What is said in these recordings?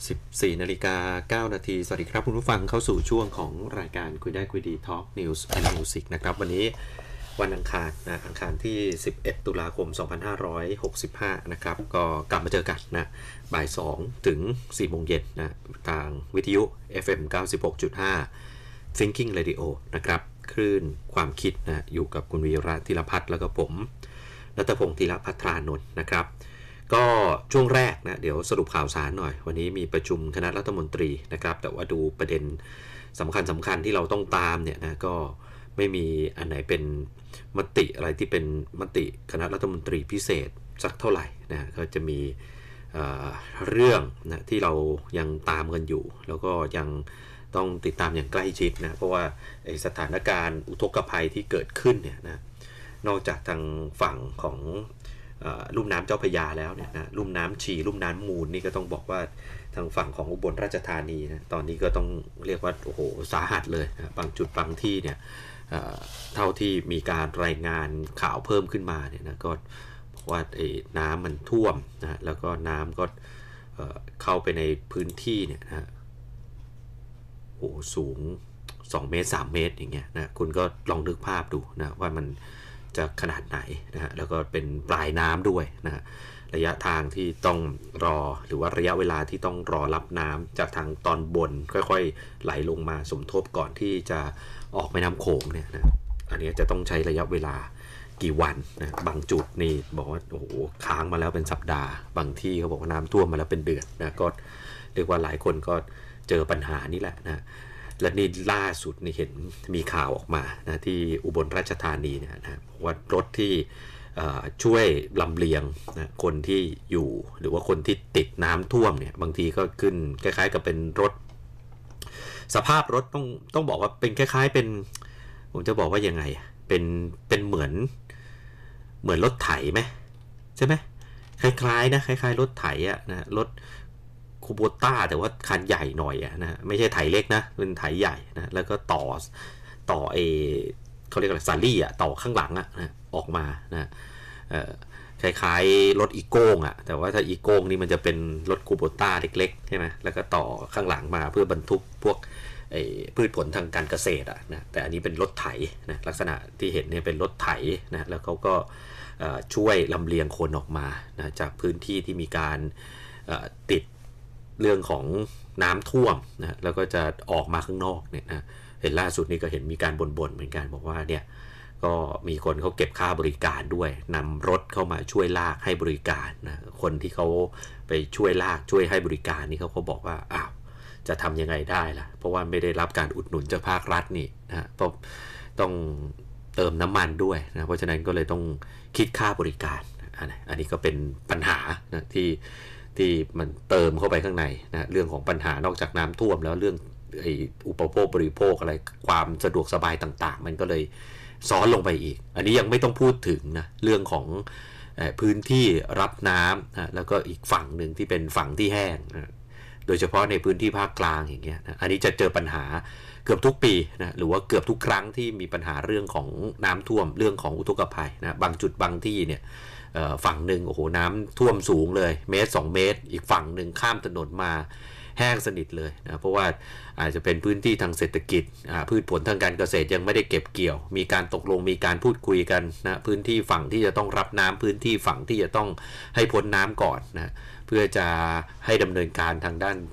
14:09 นาทีสวัสดีครับคุณผู้ฟังเข้าสู่ช่วงของรายการคุยได้คุยดี Talk News and Music นะครับวันนี้วันอังคารอังคารที่11ตุลาคม2565นะครับก็กลับมาเจอกันนะบ่าย2ถึง4โมงเย็นนะทางวิทยุ FM 96.5 Thinking Radio นะครับคลื่นความคิดนะอยู่กับคุณวีระธีรพัฒน์แล้วก็ผมณัฐพงษ์ธีรภัทรานนท์นะครับก็ช่วงแรกนะเดี๋ยวสรุปข่าวสารหน่อยวันนี้มีประชุมคณะรัฐมนตรีนะครับแต่ว่าดูประเด็นสำคัญที่เราต้องตามเนี่ยนะก็ไม่มีอันไหนเป็นมติอะไรที่เป็นมติคณะรัฐมนตรีพิเศษสักเท่าไหร่นะก็จะมีเรื่องนะที่เรายังตามกันอยู่แล้วก็ยังต้องติดตามอย่างใกล้ชิดนะเพราะว่าสถานการณ์อุทกภัยที่เกิดขึ้นเนี่ยนะนอกจากทางฝั่งของลุ่มน้ำเจ้าพระยาแล้วเนี่ยนะลุ่มน้ำชีลุ่มน้ำมูลนี่ก็ต้องบอกว่าทางฝั่งของอุบลราชธานีนะตอนนี้ก็ต้องเรียกว่าโอ้โหสาหัสเลยนะบางจุดบางที่เนี่ยเท่าที่มีการรายงานข่าวเพิ่มขึ้นมาเนี่ยนะก็บอกว่าน้ำมันท่วมนะแล้วก็น้ำก็เข้าไปในพื้นที่เนี่ยนะโอ้สูง2 เมตร 3 เมตรอย่างเงี้ยนะคุณก็ลองนึกภาพดูนะว่ามันจะขนาดไหนนะฮะแล้วก็เป็นปลายน้ำด้วยนะระยะทางที่ต้องรอหรือว่าระยะเวลาที่ต้องรอรับน้ำจากทางตอนบนค่อยๆไหลลงมาสมทบก่อนที่จะออกแม่น้ำโขงเนี่ยนะอันนี้จะต้องใช้ระยะเวลากี่วันนะบางจุดนี่บอกว่าโอ้โหค้างมาแล้วเป็นสัปดาห์บางที่เขาบอกว่าน้ำท่วมมาแล้วเป็นเดือนนะก็เรียกว่าหลายคนก็เจอปัญหานี้แหละนะและนี่ล่าสุดนี่เห็นมีข่าวออกมานะที่อุบลราชธานีเนี่ยนะว่ารถที่ช่วยลำเลียงนะคนที่อยู่หรือว่าคนที่ติดน้ำท่วมเนี่ยบางทีก็ขึ้นคล้ายๆกับเป็นรถสภาพรถต้องบอกว่าเป็นคล้ายๆเป็นผมจะบอกว่ายังไงเป็นเหมือนรถไถไหมใช่ไหมคล้ายๆนะคล้ายๆรถไถอะนะรถคูโบต้าแต่ว่าคันใหญ่หน่อยอะนะไม่ใช่ไถเล็กนะเป็นไถใหญ่นะแล้วก็ต่อเขาเรียกอะไรซาลี่อะต่อข้างหลังอะนะออกมานะคล้ายๆรถอีโก้งอะแต่ว่าถ้าอีโก้งนี่มันจะเป็นรถคูโบต้าเล็กๆใช่ไหมแล้วก็ต่อข้างหลังมาเพื่อบรรทุกพวกพืชผลทางการเกษตรอะนะแต่อันนี้เป็นรถไถนะลักษณะที่เห็นเนี่ยเป็นรถไถนะแล้วเขาก็ช่วยลำเลียงคนออกมานะจากพื้นที่ที่มีการติดเรื่องของน้ำท่วมนะแล้วก็จะออกมาข้างนอกเนี่ยนะเห็นล่าสุดนี่ก็เห็นมีการบ่นเหมือนกันบอกว่าเนี่ยก็มีคนเขาเก็บค่าบริการด้วยนำรถเข้ามาช่วยลากให้บริการนะคนที่เขาไปช่วยลากช่วยให้บริการนี่เขาบอกว่าอ้าวจะทำยังไงได้ล่ะเพราะว่าไม่ได้รับการอุดหนุนจากภาครัฐนี่นะเพราะต้องเติมน้ำมันด้วยนะเพราะฉะนั้นก็เลยต้องคิดค่าบริการอันนี้ก็เป็นปัญหานะที่มันเติมเข้าไปข้างในนะเรื่องของปัญหานอกจากน้ำท่วมแล้วเรื่องอุปโภคบริโภคอะไรความสะดวกสบายต่างๆมันก็เลยซ้อนลงไปอีกอันนี้ยังไม่ต้องพูดถึงนะเรื่องของพื้นที่รับน้ำนะแล้วก็อีกฝั่งหนึ่งที่เป็นฝั่งที่แห้งนะโดยเฉพาะในพื้นที่ภาคกลางอย่างเงี้ยนะอันนี้จะเจอปัญหาเกือบทุกปีนะหรือว่าเกือบทุกครั้งที่มีปัญหาเรื่องของน้ำท่วมเรื่องของอุทกภัยนะบางจุดบางที่เนี่ยฝั่งหนึ่งโอ้โหน้ำท่วมสูงเลย1 เมตร 2 เมตรอีกฝั่งหนึ่งข้ามถนนมาแห้งสนิทเลยนะเพราะว่าอาจจะเป็นพื้นที่ทางเศรษฐกิจพืชผลทางการเกษตรยังไม่ได้เก็บเกี่ยวมีการตกลงมีการพูดคุยกันนะพื้นที่ฝั่งที่จะต้องรับน้ำพื้นที่ฝั่งที่จะต้องให้พ้นน้ำก่อนนะเพื่อจะให้ดำเนินการทางด้าน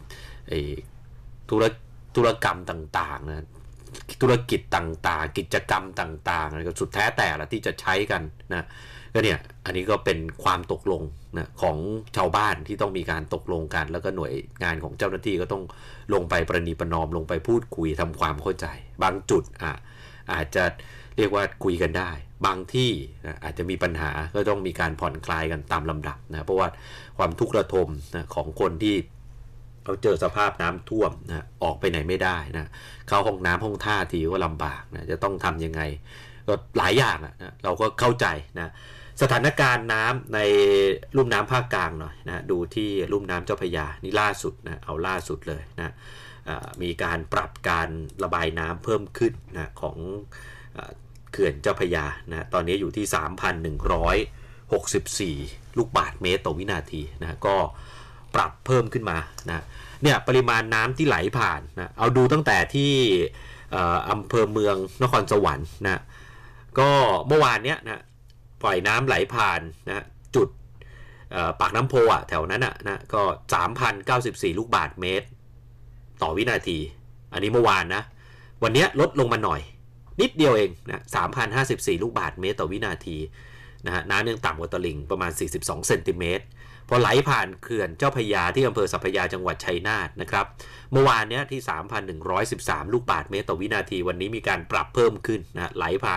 ธุรกรรมต่างๆนะธุรกิจต่างๆกิจกรรมต่างๆก็สุดแท้แต่ละที่จะใช้กันนะก็เนี่ยอันนี้ก็เป็นความตกลงนะของชาวบ้านที่ต้องมีการตกลงกันแล้วก็หน่วยงานของเจ้าหน้าที่ก็ต้องลงไปประนีประนอมลงไปพูดคุยทำความเข้าใจบางจุดอาจจะเรียกว่าคุยกันได้บางที่อาจจะมีปัญหาก็ต้องมีการผ่อนคลายกันตามลำดับนะเพราะว่าความทุกข์ระทมนะของคนที่เขาเจอสภาพน้ำท่วมนะออกไปไหนไม่ได้นะเข้าห้องน้ำห้องท่าทีก็ลำบากนะจะต้องทำยังไงก็หลายอย่างนะเราก็เข้าใจนะสถานการณ์น้ำในลุ่มน้ำภาคกลางหน่อยนะดูที่ลุ่มน้ำเจ้าพระยานี่ล่าสุดนะเอาล่าสุดเลยนะมีการปรับการระบายน้ำเพิ่มขึ้นนะของเขื่อนเจ้าพระยานะตอนนี้อยู่ที่ 3,164 ลูกบาศก์เมตรต่อวินาทีนะก็ปรับเพิ่มขึ้นมานะเนี่ยปริมาณน้ำที่ไหลผ่านนะเอาดูตั้งแต่ที่อำเภอเมืองนครสวรรค์นะก็เมื่อวานเนี้ยนะปล่อยน้ำไหลผ่านนะจุดปากน้ำโพแถวนั้นนะก็ 3,094 ลูกบาศก์เมตรต่อวินาทีอันนี้เมื่อวานนะวันนี้ลดลงมาหน่อยนิดเดียวเองนะ 3,054 ลูกบาศก์เมตรต่อวินาทีนะฮะน้ำยังต่ำกว่าตลิ่งประมาณ42เซนติเมตรพอไหลผ่านเขื่อนเจ้าพระยาที่อำเภอสัพพยาจังหวัดชัยนาทนะครับเมื่อวานนี้ที่ 3,113 ลูกบาศก์เมตรต่อวินาทีวันนี้มีการปรับเพิ่มขึ้นนะไหลผ่าน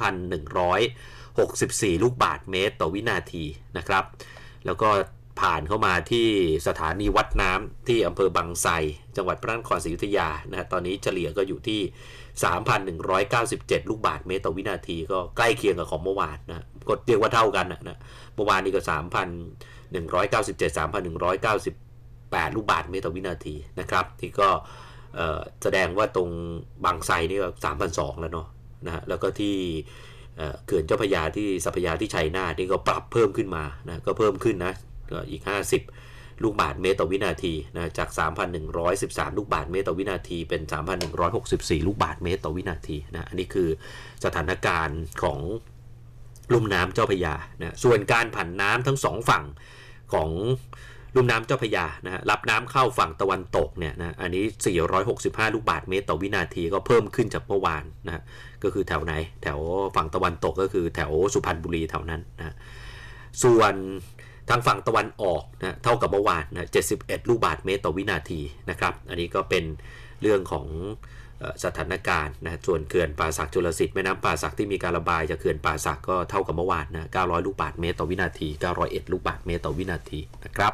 3,164 ลูกบาศก์เมตรต่อวินาทีนะครับแล้วก็ผ่านเข้ามาที่สถานีวัดน้ำที่อำเภอบางไทรจังหวัดพระนครศรีอยุธยานะตอนนี้เฉลี่ยก็อยู่ที่ 3,197 ลูกบาศก์เมตรต่อวินาทีก็ใกล้เคียงกับของเมื่อวานนะก็เรียกว่าเท่ากันนะเมื่อวานนี้ก็ 3,197 3,198 ลูกบาศก์เมตรต่อวินาทีนะครับที่ก็แสดงว่าตรงบางไทรนี่ก็ 3,200 แล้วเนาะนะแล้วก็ที่เขื่อนเจ้าพระยาที่สัพพยาที่ชัยนาทนี่ก็ปรับเพิ่มขึ้นมานะก็เพิ่มขึ้นนะอีก50ลูกบาศก์เมตรต่อวินาทีนะจาก 3,113 ลูกบาศก์เมตรต่อวินาทีเป็น 3,164 ลูกบาศก์เมตรต่อวินาทีนะอันนี้คือสถานการณ์ของลุ่มน้ำเจ้าพระยานะส่วนการผันน้ำทั้งสองฝั่งของลุ่มน้ำเจ้าพระยานะรับน้ำเข้าฝั่งตะวันตกเนี่ยนะอันนี้465ลูกบาศก์เมตรต่อวินาทีก็เพิ่มขึ้นจากเมื่อวานนะก็คือแถวไหนแถวฝั่งตะวันตกก็คือแถวสุพรรณบุรีแถวนั้นนะส่วนทางฝั่งตะวันออกนะเท่ากับเมื่อวานนะ71ลูกบาศก์เมตรต่อวินาทีนะครับอันนี้ก็เป็นเรื่องของสถานการณ์นะส่วนเขื่อนป่าสักชลสิทธิ์แม่น้ำป่าสักที่มีการระบายจากเขื่อนป่าสักก็เท่ากับเมื่อวานนะ900ลูกบาศก์เมตรต่อวินาที901ลูกบาศก์เมตรต่อวินาทีนะครับ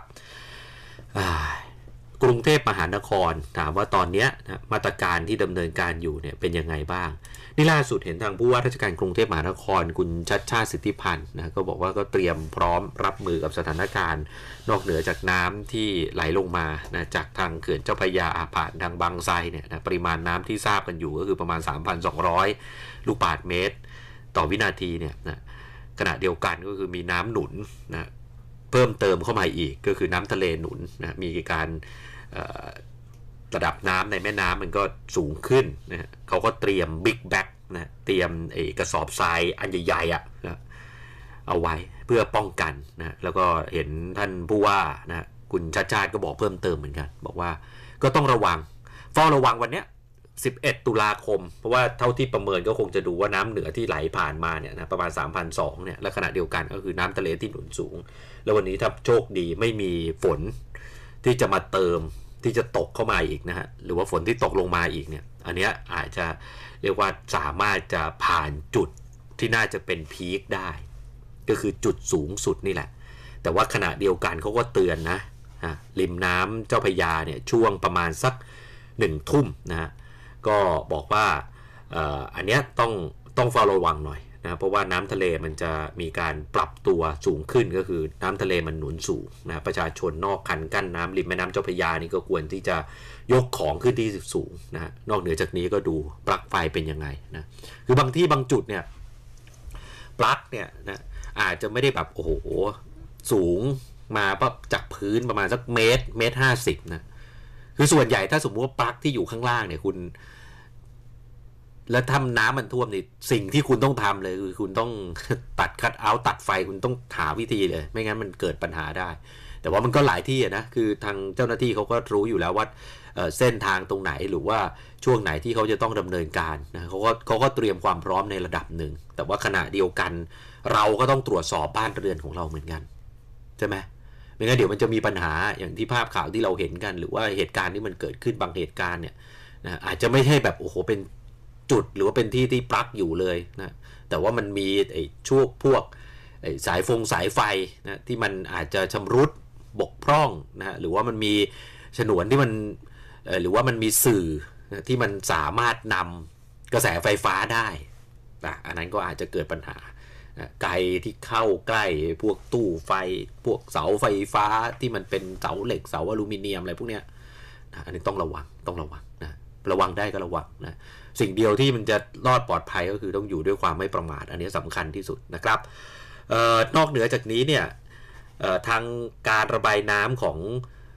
กรุงเทพมหานครถามว่าตอนนี้นะมาตรการที่ดำเนินการอยู่เนี่ยเป็นยังไงบ้างนี่ล่าสุดเห็นทางผู้ว่าราชการกรุงเทพมหานครคุณชัชชาติสิทธิพันธ์นะก็บอกว่าก็เตรียมพร้อมรับมือกับสถานการณ์นอกเหนือจากน้ำที่ไหลลงมานะจากทางเขื่อนเจ้าพระยาผ่านทางบางไทรเนี่ยนะปริมาณน้ำที่ทราบกันอยู่ก็คือประมาณ 3,200 ลูกบาศก์เมตรต่อวินาทีเนี่ยนะขณะเดียวกันก็คือมีน้ำหนุนนะเพิ่มเติมเข้ามาอีกก็คือน้ำทะเลหนุนนะมีการระดับน้ำในแม่น้ำมันก็สูงขึ้นนะเขาก็เตรียมบิ๊กแบ็กนะเตรียมกระสอบทรายอันใหญ่ๆนะเอาไว้เพื่อป้องกันนะแล้วก็เห็นท่านผู้ว่านะคุณชาติชาติก็บอกเพิ่มเติมเหมือนกันบอกว่าก็ต้องระวังเฝ้าระวังวันนี้11ตุลาคมเพราะว่าเท่าที่ประเมินก็คงจะดูว่าน้ำเหนือที่ไหลผ่านมาเนี่ยนะประมาณ 3,200 เนี่ยและขณะเดียวกันก็คือน้ำทะเลที่หนุนสูงแล้ววันนี้ถ้าโชคดีไม่มีฝนที่จะมาเติมที่จะตกเข้ามาอีกนะฮะหรือว่าฝนที่ตกลงมาอีกเนี่ยอันนี้อาจจะเรียกว่าสามารถจะผ่านจุดที่น่าจะเป็นพีคได้ก็คือจุดสูงสุดนี่แหละแต่ว่าขณะเดียวกันเขาก็เตือนนะริมน้ำเจ้าพระยาเนี่ยช่วงประมาณสัก1 ทุ่มนะฮะก็บอกว่าอันนี้ต้องเฝ้าระวังหน่อยนะเพราะว่าน้ำทะเลมันจะมีการปรับตัวสูงขึ้นก็คือน้ำทะเลมันหนุนสูงนะประชาชนนอกคันกั้นน้ำริมแม่น้ำเจ้าพระยานี่ก็ควรที่จะยกของขึ้นที่สูงนะนอกเหนือจากนี้ก็ดูปลั๊กไฟเป็นยังไงนะคือบางที่บางจุดเนี่ยปลั๊กเนี่ยนะอาจจะไม่ได้แบบโอ้โหสูงมาปั๊บจากพื้นประมาณสักเมตร50นะคือส่วนใหญ่ถ้าสมมติว่าปลั๊กที่อยู่ข้างล่างเนี่ยคุณแล้วทำน้ำมันท่วมนี่สิ่งที่คุณต้องทำเลยคือคุณต้องตัดคัทเอาท์ตัดไฟคุณต้องหาวิธีเลยไม่งั้นมันเกิดปัญหาได้แต่ว่ามันก็หลายที่นะคือทางเจ้าหน้าที่เขาก็รู้อยู่แล้วว่าเส้นทางตรงไหนหรือว่าช่วงไหนที่เขาจะต้องดำเนินการนะเขาก็เตรียมความพร้อมในระดับหนึ่งแต่ว่าขณะเดียวกันเราก็ต้องตรวจสอบบ้านเรือนของเราเหมือนกันใช่ไหมไม่งั้นเดี๋ยวมันจะมีปัญหาอย่างที่ภาพข่าวที่เราเห็นกันหรือว่าเหตุการณ์ที่มันเกิดขึ้นบางเหตุการณ์เนี่ยนะอาจจะไม่ใช่แบบโอ้โหเป็นจุดหรือว่าเป็นที่ปลั๊กอยู่เลยนะแต่ว่ามันมีไอ้ช่วงพวกสายไฟนะที่มันอาจจะชำรุดบกพร่องนะหรือว่ามันมีฉนวนที่มันหรือว่ามันมีสื่อนะที่มันสามารถนำกระแสไฟฟ้าได้นะอันนั้นก็อาจจะเกิดปัญหาไกลที่เข้าใกล้พวกตู้ไฟพวกเสาไฟฟ้าที่มันเป็นเสาเหล็กเสาอลูมิเนียมอะไรพวกเนี้ยนะอันนี้ต้องระวังนะระวังได้ก็ระวังนะสิ่งเดียวที่มันจะรอดปลอดภัยก็คือต้องอยู่ด้วยความไม่ประมาทอันนี้สำคัญที่สุดนะครับนอกเหนือจากนี้เนี่ยทางการระบายน้ำของ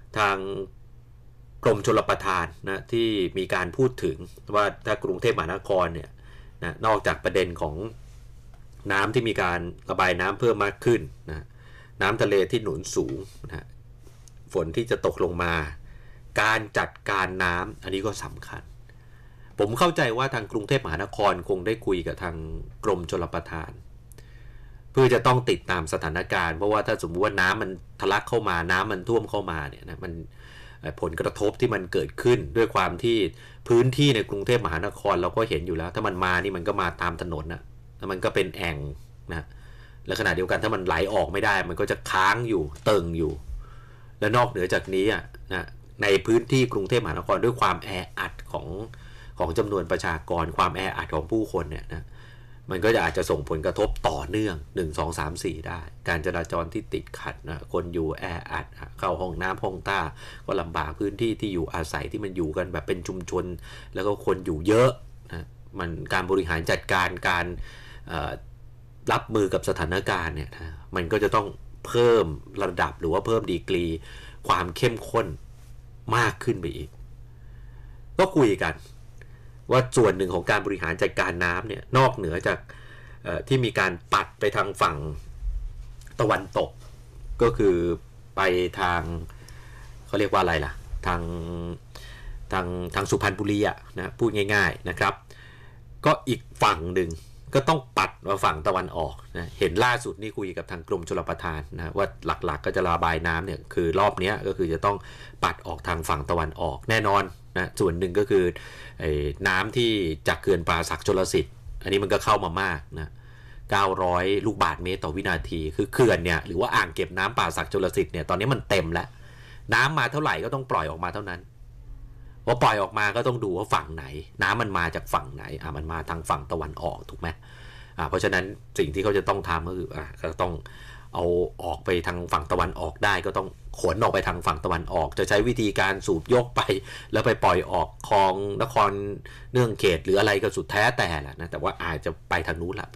ทางกรมชลประทานนะที่มีการพูดถึงว่าถ้ากรุงเทพมหานครเนี่ยนะนอกจากประเด็นของน้ำที่มีการระบายน้ำเพิ่มมากขึ้นนะน้ำทะเลที่หนุนสูงนะฝนที่จะตกลงมาการจัดการน้ำอันนี้ก็สำคัญผมเข้าใจว่าทางกรุงเทพมหานครคงได้คุยกับทางกรมชลประทานเพื่อจะต้องติดตามสถานการณ์เพราะว่าถ้าสมมติว่าน้ำมันทะลักเข้ามาน้ำมันท่วมเข้ามาเนี่ยนะมันผลกระทบที่มันเกิดขึ้นด้วยความที่พื้นที่ในกรุงเทพมหานครเราก็เห็นอยู่แล้วถ้ามันมานี่มันก็มาตามถนนนะแล้วมันก็เป็นแอ่งนะและขณะเดียวกันถ้ามันไหลออกไม่ได้มันก็จะค้างอยู่เติ่งอยู่และนอกเหนือจากนี้นะในพื้นที่กรุงเทพมหานครด้วยความแออัดของจำนวนประชากรความแออัดของผู้คนเนี่ยนะมันก็จะอาจจะส่งผลกระทบต่อเนื่อง1 2 3 4ได้การจราจรที่ติดขัดนะคนอยู่แออัดเข้าห้องน้ำห้องท่าก็ลำบากพื้นที่ที่อยู่อาศัยที่มันอยู่กันแบบเป็นชุมชนแล้วก็คนอยู่เยอะนะมันการบริหารจัดการการรับมือกับสถานการณ์เนี่ยนะมันก็จะต้องเพิ่มระดับหรือว่าเพิ่มดีกรีความเข้มข้นมากขึ้นไปอีกก็คุยกันว่าส่วนหนึ่งของการบริหารจัดการน้ำเนี่ยนอกเหนือจากที่มีการปัดไปทางฝั่งตะวันตกก็คือไปทางเขาเรียกว่าอะไรล่ะทางสุพรรณบุรีนะพูดง่ายๆนะครับก็อีกฝั่งหนึ่งก็ต้องปัดมาฝั่งตะวันออกนะเห็นล่าสุดนี่คุยกับทางกรมชลประทานนะว่าหลักๆก็จะระบายน้ำเนี่ยคือรอบนี้ก็คือจะต้องปัดออกทางฝั่งตะวันออกแน่นอนนะส่วนหนึ่งก็คือน้ำที่จากเขื่อนป่าสักชลสิทธิ์อันนี้มันก็เข้ามามากนะ900ลูกบาศก์เมตรต่อวินาทีคือเขื่อนเนี่ยหรือว่าอ่างเก็บน้ำป่าสักชลสิทธิ์เนี่ยตอนนี้มันเต็มแล้วน้ำมาเท่าไหร่ก็ต้องปล่อยออกมาเท่านั้นพอปล่อยออกมาก็ต้องดูว่าฝั่งไหนน้ำมันมาจากฝั่งไหนมันมาทางฝั่งตะวันออกถูกไหมเพราะฉะนั้นสิ่งที่เขาจะต้องทำก็คือก็ต้องเอาออกไปทางฝั่งตะวันออกได้ก็ต้องขนออกไปทางฝั่งตะวันออกจะใช้วิธีการสูบยกไปแล้วไปปล่อยออกคลองนครเนื่องเขตหรืออะไรก็สุดแท้แต่แหละนะแต่ว่าอาจจะไปทางนู้นละไป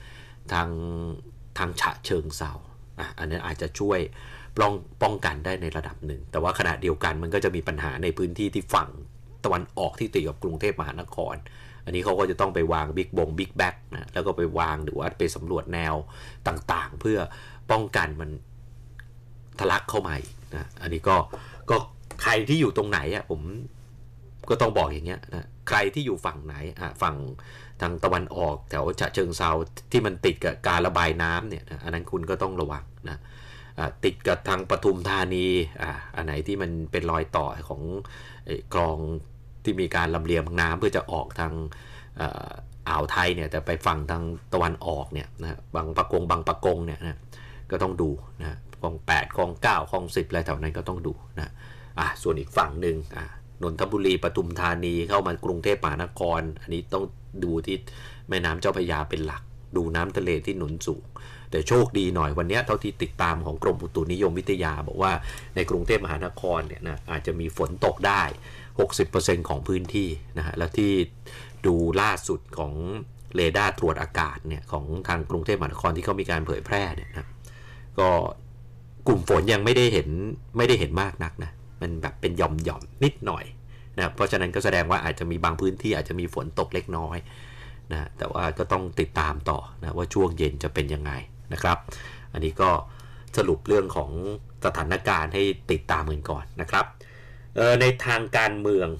ทางฉะเชิงเทราอันนี้อาจจะช่วยป้องกันได้ในระดับหนึ่งแต่ว่าขณะเดียวกันมันก็จะมีปัญหาในพื้นที่ที่ฝั่งตะวันออกที่ติดกับกรุงเทพมหานครอันนี้เขาก็จะต้องไปวางบิ๊กแบ็กนะแล้วก็ไปวางหรือว่าไปสำรวจแนวต่างๆเพื่อป้องกันมันทะลักเข้ามานะอันนี้ก็ใครที่อยู่ตรงไหนผมก็ต้องบอกอย่างเงี้ยนะใครที่อยู่ฝั่งไหนฝั่งทางตะวันออกแถวฉะเชิงเทราที่มันติดกับการระบายน้ำเนี่ยอันนั้นคุณก็ต้องระวังนะติดกับทางปทุมธานีอันไหนที่มันเป็นรอยต่อของคลองที่มีการลำเลียงน้ำเพื่อจะออกทางอ่าวไทยเนี่ยแต่ไปฝั่งทางตะวันออกเนี่ยนะบางปะกงเนี่ยนะก็ต้องดูนะคลอง8คลอง9คลอง10อะไรแถวนั้นก็ต้องดูนะส่วนอีกฝั่งหนึ่งนนทบุรีปทุมธานีเข้ามากรุงเทพมหานครอันนี้ต้องดูที่แม่น้ำเจ้าพระยาเป็นหลักดูน้ำทะเลที่หนุนสูงแต่โชคดีหน่อยวันนี้เท่าที่ติดตามของกรมอุตุนิยมวิทยาบอกว่าในกรุงเทพมหานครเนี่ยนะอาจจะมีฝนตกได้ 60% ของพื้นที่นะฮะแล้วที่ดูล่าสุดของเรดาร์ตรวจอากาศเนี่ยของทางกรุงเทพมหานครที่เขามีการเผยแพร่เนี่ยนะก็กลุ่มฝนยังไม่ได้เห็นมากนักนะมันแบบเป็นหย่อมนิดหน่อยนะเพราะฉะนั้นก็แสดงว่าอาจจะมีบางพื้นที่อาจจะมีฝนตกเล็กน้อยนะแต่ว่าก็ต้องติดตามต่อนะว่าช่วงเย็นจะเป็นยังไงนะครับอันนี้ก็สรุปเรื่องของสถานการณ์ให้ติดตามกันก่อนนะครับในทางการเมือง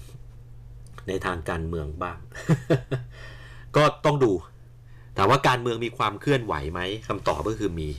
บ้าง ก็ต้องดูถามว่าการเมืองมีความเคลื่อนไหวไหมคำตอบก็คือมี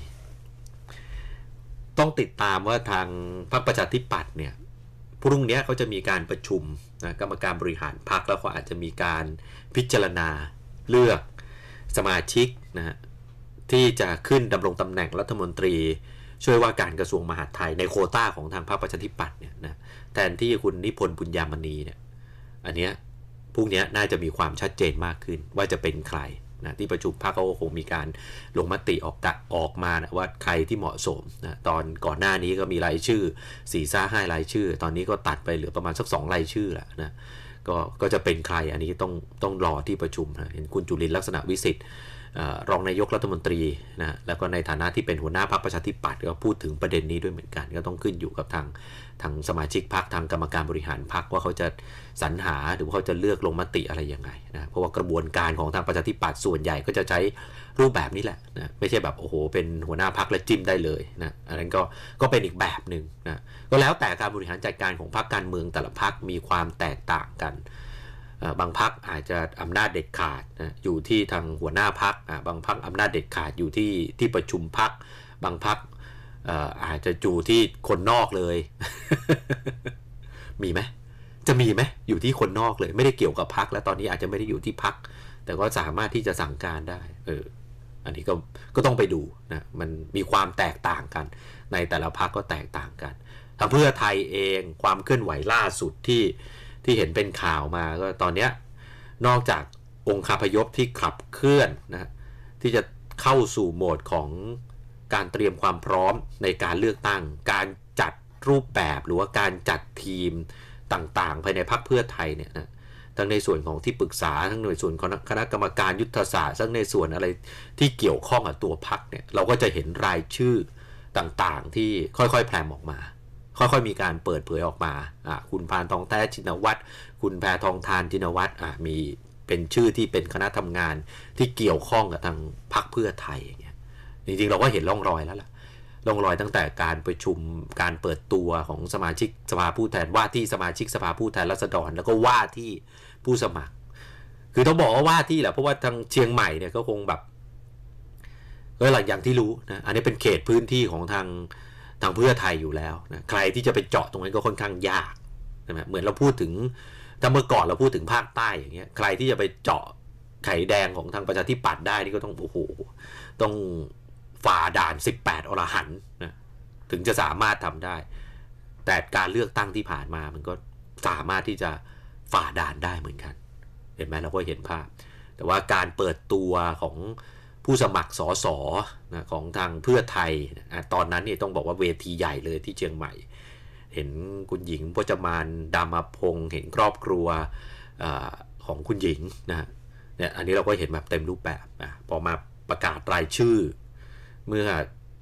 ต้องติดตามว่าทางพรรคประชาธิปัตย์เนี่ยพรุ่งนี้เขาจะมีการประชุมนะกรรมการบริหารพรรคแล้วเขาอาจจะมีการพิจารณาเลือกสมาชิกนะที่จะขึ้นดำรงตำแหน่งรัฐมนตรีช่วยว่าการกระทรวงมหาดไทยในโควต้าของทางพรรคประชาธิปัตย์เนี่ยนะแทนที่คุณนิพนธ์บุญญามณีเนี่ยอันเนี้ยพรุ่งนี้น่าจะมีความชัดเจนมากขึ้นว่าจะเป็นใครนะที่ประชุมพรรคเขาคงมีการลงมติออกมานะว่าใครที่เหมาะสมนะตอนก่อนหน้านี้ก็มีรายชื่อ4-5 รายชื่อตอนนี้ก็ตัดไปเหลือประมาณสัก2 รายชื่อแล้วนะก็จะเป็นใครอันนี้ต้องรอที่ประชุมนะเห็นคุณจุลินทร์ลักษณะวิสิทธิ์รองนายกรัฐมนตรีนะแล้วก็ในฐานะที่เป็นหัวหน้าพรรคประชาธิปัตย์ก็พูดถึงประเด็นนี้ด้วยเหมือนกันก็ต้องขึ้นอยู่กับทางสมาชิกพรรคทางกรรมการบริหารพรรคว่าเขาจะสรรหาหรือว่าเขาจะเลือกลงมติอะไรยังไงนะเพราะว่ากระบวนการของทางประชาธิปัตย์ส่วนใหญ่ก็จะใช้รูปแบบนี้แหละนะไม่ใช่แบบโอ้โหเป็นหัวหน้าพรรคและจิ้มได้เลยนะอันนั้นก็เป็นอีกแบบหนึ่งนะก็แล้วแต่การบริหารจัดการของพรรคการเมืองแต่ละพรรคมีความแตกต่างกันบางพรรคอาจจะอำนาจเด็ดขาดนะอยู่ที่ทางหัวหน้าพรรคบางพรรคอำนาจเด็ดขาดอยู่ที่ประชุมพรรคบางพรรคอาจจะอยู่ที่คนนอกเลย มีไหมจะมีไหมอยู่ที่คนนอกเลยไม่ได้เกี่ยวกับพรรคแล้วตอนนี้อาจจะไม่ได้อยู่ที่พรรคแต่ก็สามารถที่จะสั่งการได้อันนี้ก็ต้องไปดูนะมันมีความแตกต่างกันในแต่ละพรรคก็แตกต่างกันทางเพื่อไทยเองความเคลื่อนไหวล่าสุดที่เห็นเป็นข่าวมาก็ตอนนี้นอกจากองค์คาพยพที่ขับเคลื่อนนะที่จะเข้าสู่โหมดของการเตรียมความพร้อมในการเลือกตั้งการจัดรูปแบบหรือว่าการจัดทีมต่างๆภายในพรรคเพื่อไทยเนี่ยนะทั้งในส่วนของที่ปรึกษาทั้งในส่วนของคณะกรรมการยุทธศาสตร์ทั้งในส่วนอะไรที่เกี่ยวข้องกับตัวพรรคเนี่ยเราก็จะเห็นรายชื่อต่างๆที่ค่อยๆแพร่ออกมาค่อยๆมีการเปิดเผยออกมาคุณพานทองแท้ชินวัตรคุณแพทองธารชินวัตรมีเป็นชื่อที่เป็นคณะทำงานที่เกี่ยวข้องกับทางพรรคเพื่อไทยอย่างเงี้ยจริงๆเราก็เห็นร่องรอยแล้วล่ะร่องรอยตั้งแต่การประชุมการเปิดตัวของสมาชิกสภาผู้แทนว่าที่สมาชิกสภาผู้แทนราษฎรแล้วก็ว่าที่ผู้สมัครคือต้องบอกว่าที่แหละเพราะว่าทางเชียงใหม่เนี่ยก็คงแบบก็หลักอย่างที่รู้นะอันนี้เป็นเขตพื้นที่ของทางเพื่อไทยอยู่แล้วนะใครที่จะไปเจาะตรงนั้นก็ค่อนข้างยากใช่ไหมเหมือนเราพูดถึงถ้าเมื่อก่อนเราพูดถึงภาคใต้อย่างเงี้ยใครที่จะไปเจาะไข่แดงของทางประชาธิปัตย์ได้นี่ก็ต้องโอ้โหต้องฝ่าด่าน18อรหันต์นะถึงจะสามารถทำได้แต่การเลือกตั้งที่ผ่านมามันก็สามารถที่จะฝ่าด่านได้เหมือนกันเห็นไหมเราก็เห็นภาพแต่ว่าการเปิดตัวของผู้สมัครสสนะของทางเพื่อไทยนะตอนนั้นเนี่ยต้องบอกว่าเวทีใหญ่เลยที่เชียงใหม่เห็นคุณหญิงพจมานดามพงษ์เห็นครอบครัวของคุณหญิงนะเนี่ยอันนี้เราก็เห็นแบบเต็มรูปแบบนะพอมาประกาศรายชื่อเมื่อ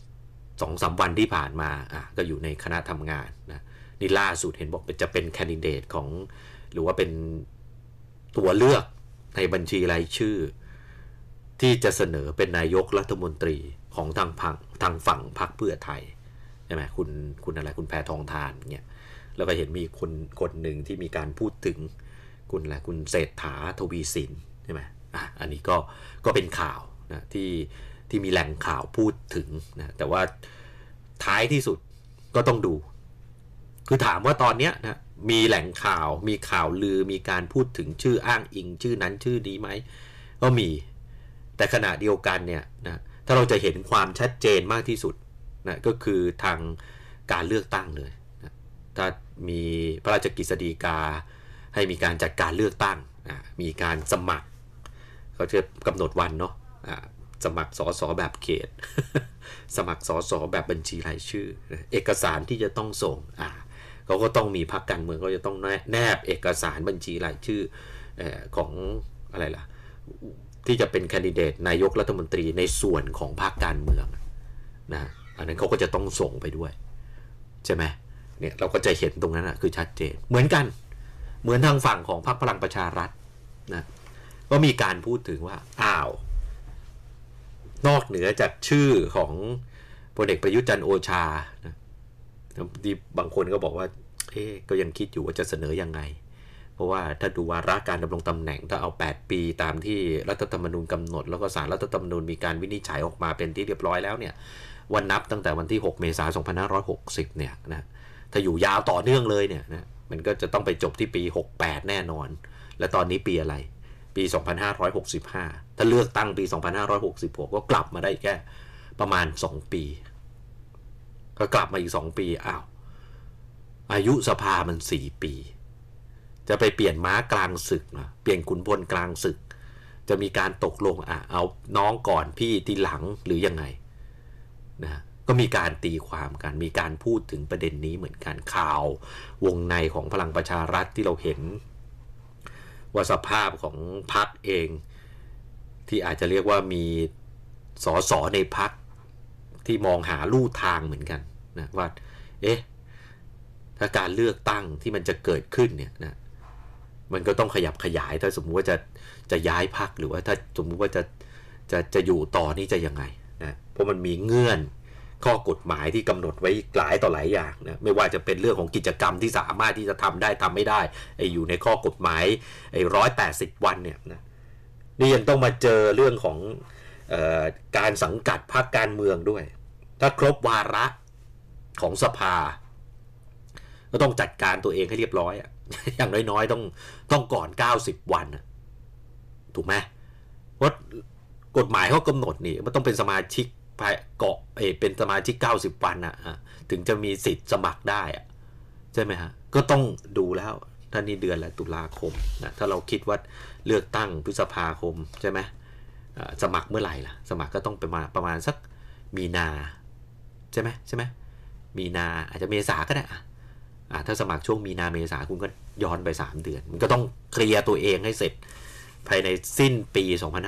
2-3 วันที่ผ่านมาก็อยู่ในคณะทำงานนะนี่ล่าสุดเห็นบอกจะเป็นแคนดิเดตของหรือว่าเป็นตัวเลือกในบัญชีรายชื่อที่จะเสนอเป็นนายกรัฐมนตรีของทางฝั่งพรรคเพื่อไทยใช่ไหมคุณอะไรคุณแพทองธารเนี่ยแล้วก็เห็นมีคนหนึ่งที่มีการพูดถึงคุณเศรษฐาทวีสินใช่ไหมอันนี้ก็เป็นข่าวนะที่มีแหล่งข่าวพูดถึงนะแต่ว่าท้ายที่สุดก็ต้องดูคือถามว่าตอนนี้นะมีแหล่งข่าวมีข่าวลือมีการพูดถึงชื่ออ้างอิงชื่อนั้นชื่อนี้ไหมก็มีแต่ขณะเดียวกันเนี่ยนะถ้าเราจะเห็นความชัดเจนมากที่สุดนะก็คือทางการเลือกตั้งเลยนะถ้ามีพระราชกฤษฎีกาให้มีการจัดการเลือกตั้งมีการสมัครเขาจะกำหนดวันเนาะสมัครสสแบบเขต สมัครสสแบบบัญชีรายชื่อเอกสารที่จะต้องส่งเขาก็ต้องมีพรรคการเมืองก็จะต้องแนบเอกสารบัญชีรายชื่อของอะไรล่ะที่จะเป็นแคนดิเดตนายกรัฐมนตรีในส่วนของพรรคการเมืองนะอันนั้นเขาก็จะต้องส่งไปด้วยใช่ไหมเนี่ยเราก็จะเห็นตรงนั้นคือชัดเจนเหมือนกันเหมือนทางฝั่งของพรรคพลังประชารัฐนะก็มีการพูดถึงว่านอกเหนือจากชื่อของพลเอกประยุทธ์จันทร์โอชานะที่บางคนก็บอกว่าก็ยังคิดอยู่ว่าจะเสนอยังไงเพราะว่าถ้าดูวาระการดำรงตำแหน่งถ้าเอา8ปีตามที่รัฐธรรมนูญกำหนดแล้วก็ศาลรัฐธรรมนูญมีการวินิจฉัยออกมาเป็นที่เรียบร้อยแล้วเนี่ยวันนับตั้งแต่วันที่6 เมษายน 2560เนี่ยนะถ้าอยู่ยาวต่อเนื่องเลยเนี่ยนะมันก็จะต้องไปจบที่ปี68แน่นอนและตอนนี้ปีอะไรปี2565ถ้าเลือกตั้งปี2566ก็กลับมาได้แค่ประมาณ2ปีก็กลับมาอีก2ปีอายุสภามัน4ปีจะไปเปลี่ยนม้ากลางศึกนะเปลี่ยนขุนพลกลางศึกจะมีการตกลงเอาน้องก่อนพี่ทีหลังหรือยังไงนะก็มีการตีความกันมีการพูดถึงประเด็นนี้เหมือนกันข่าววงในของพลังประชารัฐที่เราเห็นว่าสภาพของพรรคเองที่อาจจะเรียกว่ามีสสในพรรคที่มองหาลู่ทางเหมือนกันนะว่าถ้าการเลือกตั้งที่มันจะเกิดขึ้นเนี่ยนะมันก็ต้องขยับขยายถ้าสมมุติว่าจะย้ายพรรคหรือว่าถ้าสมมุติว่าจะอยู่ต่อนี่จะยังไงนะเพราะมันมีเงื่อนข้อกฎหมายที่กำหนดไว้หลายต่อหลายอย่างนะไม่ว่าจะเป็นเรื่องของกิจกรรมที่สามารถที่จะทำได้ทำไม่ได้อยู่ในข้อกฎหมาย180 วันเนี่ยนะนี่ยังต้องมาเจอเรื่องของการสังกัดพรรคการเมืองด้วยถ้าครบวาระของสภาก็ต้องจัดการตัวเองให้เรียบร้อยอย่างน้อยๆต้องก่อน90 วันถูกไหมเพราะกฎหมายเขากำหนดนี่มันต้องเป็นสมาชิกเกาะเป็นสมาชิก90 วันถึงจะมีสิทธิ์สมัครได้ใช่ไหมฮะก็ต้องดูแล้วท่านนี่เดือนละตุลาคมนะถ้าเราคิดว่าเลือกตั้งพฤษภาคมใช่ไหมสมัครเมื่อไหร่ล่ะสมัครก็ต้องประมาณสักมีนาใช่ไหมมีนาอาจจะเมษาก็ได้ถ้าสมัครช่วงมีนาเมษาคุณก็ย้อนไป3 เดือนมันก็ต้องเคลียร์ตัวเองให้เสร็จภายในสิ้นปี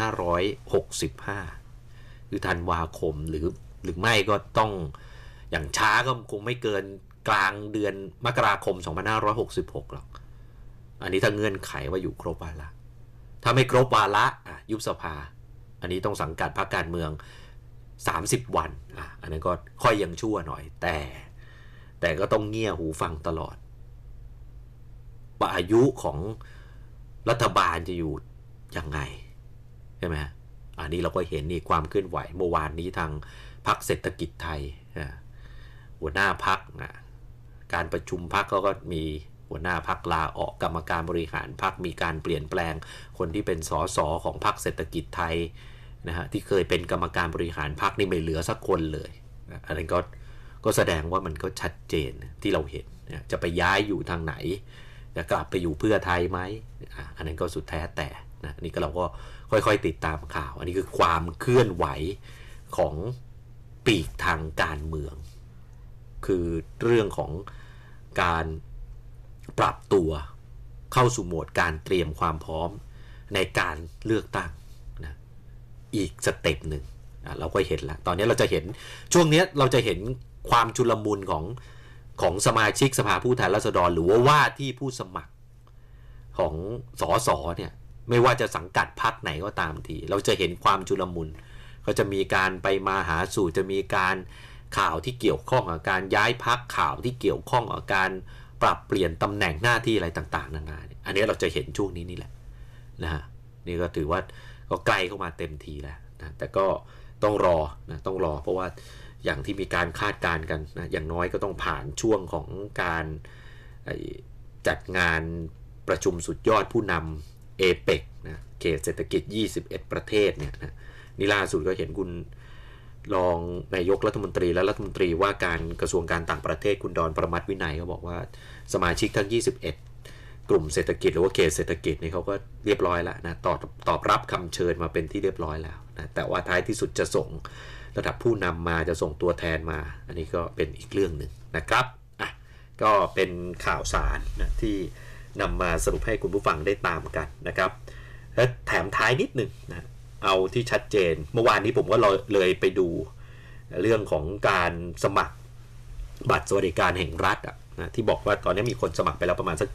2565คือธันวาคมหรือไม่ก็ต้องอย่างช้าก็คงไม่เกินกลางเดือนมกราคม2566หรอกอันนี้ถ้าเงื่อนไขว่าอยู่ครบวาระถ้าไม่ครบวาระยุบสภาอันนี้ต้องสังกัดพรรคการเมือง30 วันอันนั้นก็ค่อยยังชั่วหน่อยแต่ก็ต้องเงี่ยหูฟังตลอดว่าอายุของรัฐบาลจะอยู่ยังไงใช่ไหมอันนี้เราก็เห็นนี่ความเคลื่อนไหวเมื่อวานนี้ทางพรรคเศรษฐกิจไทยหัวหน้าพรรคการประชุมพรรคก็มีหัวหน้าพรรคลาออกกรรมการบริหารพรรคมีการเปลี่ยนแปลงคนที่เป็นสสของพรรคเศรษฐกิจไทยนะฮะที่เคยเป็นกรรมการบริหารพรรคนี่ไม่เหลือสักคนเลยอันนี้ก็แสดงว่ามันก็ชัดเจนที่เราเห็นจะไปย้ายอยู่ทางไหนจะกลับไปอยู่เพื่อไทยไหมอันนั้นก็สุดแท้แต่นะนี่ก็เราก็ค่อยๆติดตามข่าวอันนี้คือความเคลื่อนไหวของปีกทางการเมืองคือเรื่องของการปรับตัวเข้าสู่โหมดการเตรียมความพร้อมในการเลือกตั้งนะอีกสเต็ปหนึ่งเราก็เห็นแล้วตอนนี้เราจะเห็นช่วงนี้เราจะเห็นความชุลมุนของสมาชิกสภาผู้แทนราษฎรหรือว่าที่ผู้สมัครของสสเนี่ยไม่ว่าจะสังกัดพรรคไหนก็ตามทีเราจะเห็นความชุลมุนก็จะมีการไปมาหาสู่จะมีการข่าวที่เกี่ยวข้องกับการย้ายพรรคข่าวที่เกี่ยวข้องกับการปรับเปลี่ยนตำแหน่งหน้าที่อะไรต่างๆนานาอันนี้เราจะเห็นช่วงนี้นี่แหละนะฮะนี่ก็ถือว่าก็ใกล้เข้ามาเต็มทีแล้วนะแต่ก็ต้องรอเพราะว่าอย่างที่มีการคาดการณ์กันนะอย่างน้อยก็ต้องผ่านช่วงของการจัดงานประชุมสุดยอดผู้นำเอเปกนะเขตเศรษฐกิจ21 ประเทศเนี่ยนะนี่ล่าสุดก็เห็นคุณรองนายกรัฐมนตรีและรัฐมนตรีว่าการกระทรวงการต่างประเทศคุณดอนประมัติวินัยเขาบอกว่าสมาชิกทั้ง21กลุ่มเศรษฐกิจหรือว่าเขตเศรษฐกิจนี่เขาก็เรียบร้อยแล้วนะตอบรับคำเชิญมาเป็นที่เรียบร้อยแล้วนะแต่ว่าท้ายที่สุดจะส่งระดับผู้นำมาจะส่งตัวแทนมาอันนี้ก็เป็นอีกเรื่องหนึ่งนะครับก็เป็นข่าวสารนะที่นำมาสรุปให้คุณผู้ฟังได้ตามกันนะครับและแถมท้ายนิดหนึ่งนะเอาที่ชัดเจนเมื่อวานนี้ผมก็เลยไปดูเรื่องของการสมัครบัตรสวัสดิการแห่งรัฐนะที่บอกว่าตอนนี้มีคนสมัครไปแล้วประมาณสัก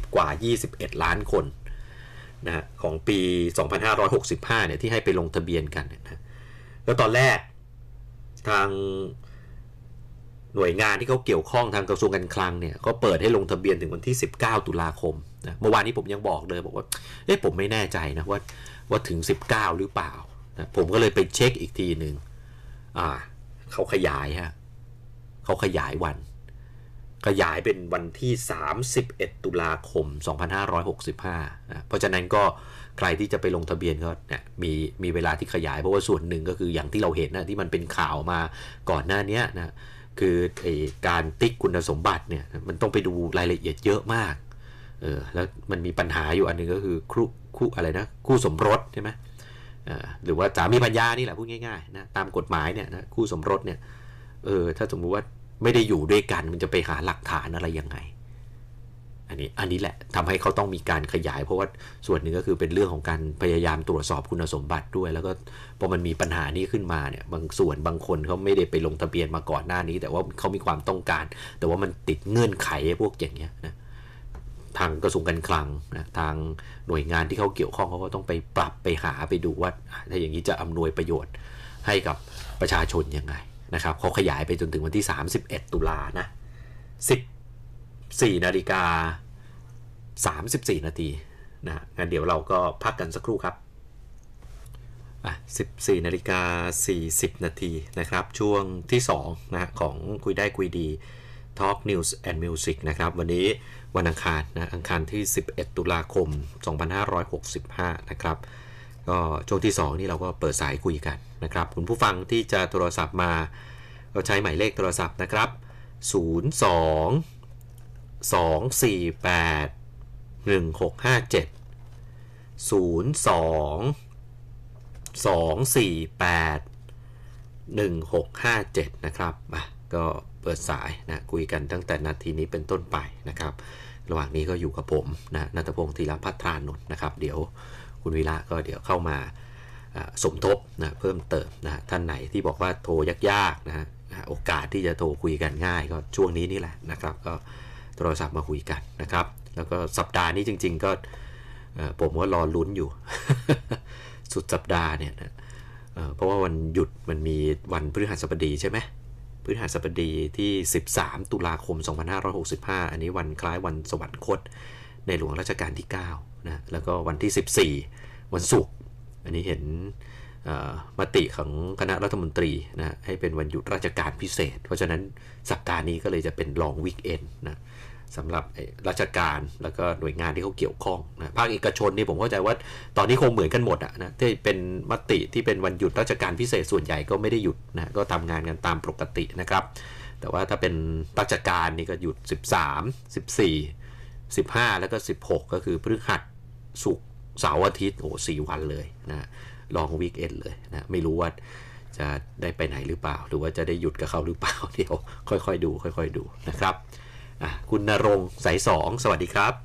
21 ล้านคนนะของปี2565เนี่ยที่ให้ไปลงทะเบียนกันนะแล้วตอนแรกทางหน่วยงานที่เขาเกี่ยวข้องทางกระทรวงการคลังเนี่ยก็เปิดให้ลงทะเบียนถึงวันที่19 ตุลาคมนะเมื่อวานนี้ผมยังบอกเลยบอกว่าผมไม่แน่ใจนะว่าถึง19หรือเปล่านะผมก็เลยไปเช็คอีกทีหนึ่งเขาขยายเขาขยายวันขยายเป็นวันที่31 ตุลาคม2565นะเพราะฉะนั้นก็ใครที่จะไปลงทะเบียนก็เนี่ยมีเวลาที่ขยายเพราะว่าส่วนหนึ่งก็คืออย่างที่เราเห็นนะที่มันเป็นข่าวมาก่อนหน้านี้นะคือการติ๊กคุณสมบัติเนี่ยมันต้องไปดูรายละเอียดเยอะมากแล้วมันมีปัญหาอยู่อันนึงก็คือคู่อะไรนะคู่สมรสใช่ไหมหรือว่าสามีภรรยานี่แหละพูดง่ายๆนะตามกฎหมายเนี่ยนะคู่สมรสเนี่ยถ้าสมมุติว่าไม่ได้อยู่ด้วยกันมันจะไปหาหลักฐานอะไรยังไงอันนี้แหละทำให้เขาต้องมีการขยายเพราะว่าส่วนหนึ่งก็คือเป็นเรื่องของการพยายามตรวจสอบคุณสมบัติด้วยแล้วก็พอมันมีปัญหานี้ขึ้นมาเนี่ยบางส่วนบางคนเขาไม่ได้ไปลงทะเบียนมาก่อนหน้านี้แต่ว่าเขามีความต้องการแต่ว่ามันติดเงื่อนไขพวกอย่างเงี้ยนะทางกระทรวงการคลังนะทางหน่วยงานที่เขาเกี่ยวข้องเขาก็ต้องไปปรับไปหาไปดูว่าถ้าอย่างนี้จะอำนวยประโยชน์ให้กับประชาชนยังไงนะครับเขาขยายไปจนถึงวันที่31ตุลานะ14 นาฬิกา34 นาทีนะงั้นเดี๋ยวเราก็พักกันสักครู่ครับ14 นาฬิกา40 นาทีนะครับช่วงที่2นะของคุยได้คุยดี Talk News and Music นะครับวันนี้วันอังคารนะอังคารที่11 ตุลาคม 2565นะครับก็ช่วงที่2นี่เราก็เปิดสายคุยกันนะครับคุณผู้ฟังที่จะโทรศัพท์มาก็ใช้หมายเลขโทรศัพท์นะครับ02 248 1657 02-248-1657นะครับก็เปิดสายนะคุยกันตั้งแต่นาทีนี้เป็นต้นไปนะครับระหว่างนี้ก็อยู่กับผมนะณัฐพงศ์ธีรพัฒนนท์นะครับเดี๋ยวคุณวีระก็เดี๋ยวเข้ามาสมทบนะเพิ่มเติมนะท่านไหนที่บอกว่าโทรยากๆนะโอกาสที่จะโทรคุยกันง่ายก็ช่วงนี้นี่แหละนะครับก็โทรศัพท์มาคุยกันนะครับแล้วก็สัปดาห์นี้จริงๆก็ผมก็รอลุ้นอยู่ สุดสัปดาห์เนี่ยนะเพราะว่าวันหยุดมันมีวันพฤหัสบดีใช่ไหมพฤหัสบดีที่13 ตุลาคม 2565อันนี้วันคล้ายวันสวรรคตในหลวงรัชกาลที่9นะแล้วก็วันที่14วันศุกร์อันนี้เห็นมติของคณะรัฐมนตรีนะให้เป็นวันหยุดราชการพิเศษเพราะฉะนั้นสัปดาห์นี้ก็เลยจะเป็นลองวีคเอนด์นะสำหรับราชการแล้วก็หน่วยงานที่เขาเกี่ยวข้องนะภาคเอกชนนี่ผมเข้าใจว่าตอนนี้คงเหมือนกันหมดนะที่เป็นมติที่เป็นวันหยุดราชการพิเศษส่วนใหญ่ก็ไม่ได้หยุดนะก็ทำงานกันตามปกตินะครับแต่ว่าถ้าเป็นราชการนี่ก็หยุด13 14 15แล้วก็16ก็คือพฤหัสศุกร์เสาร์อาทิตย์โอ้4 วันเลยนะลองวีคเอนด์เลยนะไม่รู้ว่าจะได้ไปไหนหรือเปล่าหรือว่าจะได้หยุดกับเขาหรือเปล่าเดี๋ยวค่อยๆดูนะครับคุณณรงค์สาย2สวัสดีครับ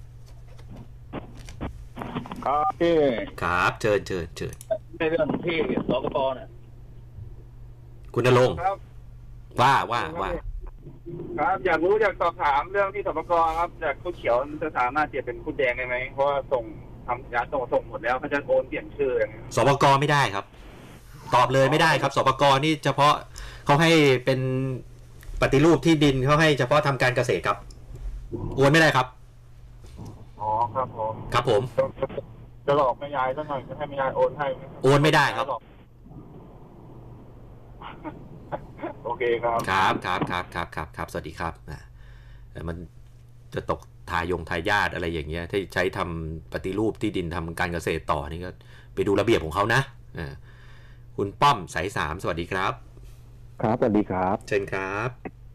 ครับพี่ครับเชิญในเรื่องที่สปก.เนี่ยคุณณรงค์ครับว่าครับอยากรู้อยากสอบถามเรื่องที่สปก.ครับจากคุดเขียวจะสามารถเปลี่ยนเป็นคุดแดงได้ไหมเพราะว่าส่งทำสัญญาส่งหมดแล้วเขาจะโอนเปลี่ยนชื่ออย่างเงี้ยสปก.ไม่ได้ครับตอบเลยไม่ได้ครับสปก.นี่เฉพาะเขาให้เป็นปฏิรูปที่ดินเขาให้เฉพาะทำการเกษตรครับโอนไม่ได้ครับอ๋อครับผมครับผมจะหลอกแม่ยายสักหน่อยจะให้แม่ยายโอนให้โอนไม่ได้ครับโอเคครับสวัสดีครับแต่มันจะตกทายาทอะไรอย่างเงี้ยที่ใช้ทำปฏิรูปที่ดินทำการเกษตรต่อนี่ก็ไปดูระเบียบของเขานะคุณป้อมสาย3สวัสดีครับครับสวัสดีครับเชิญครับ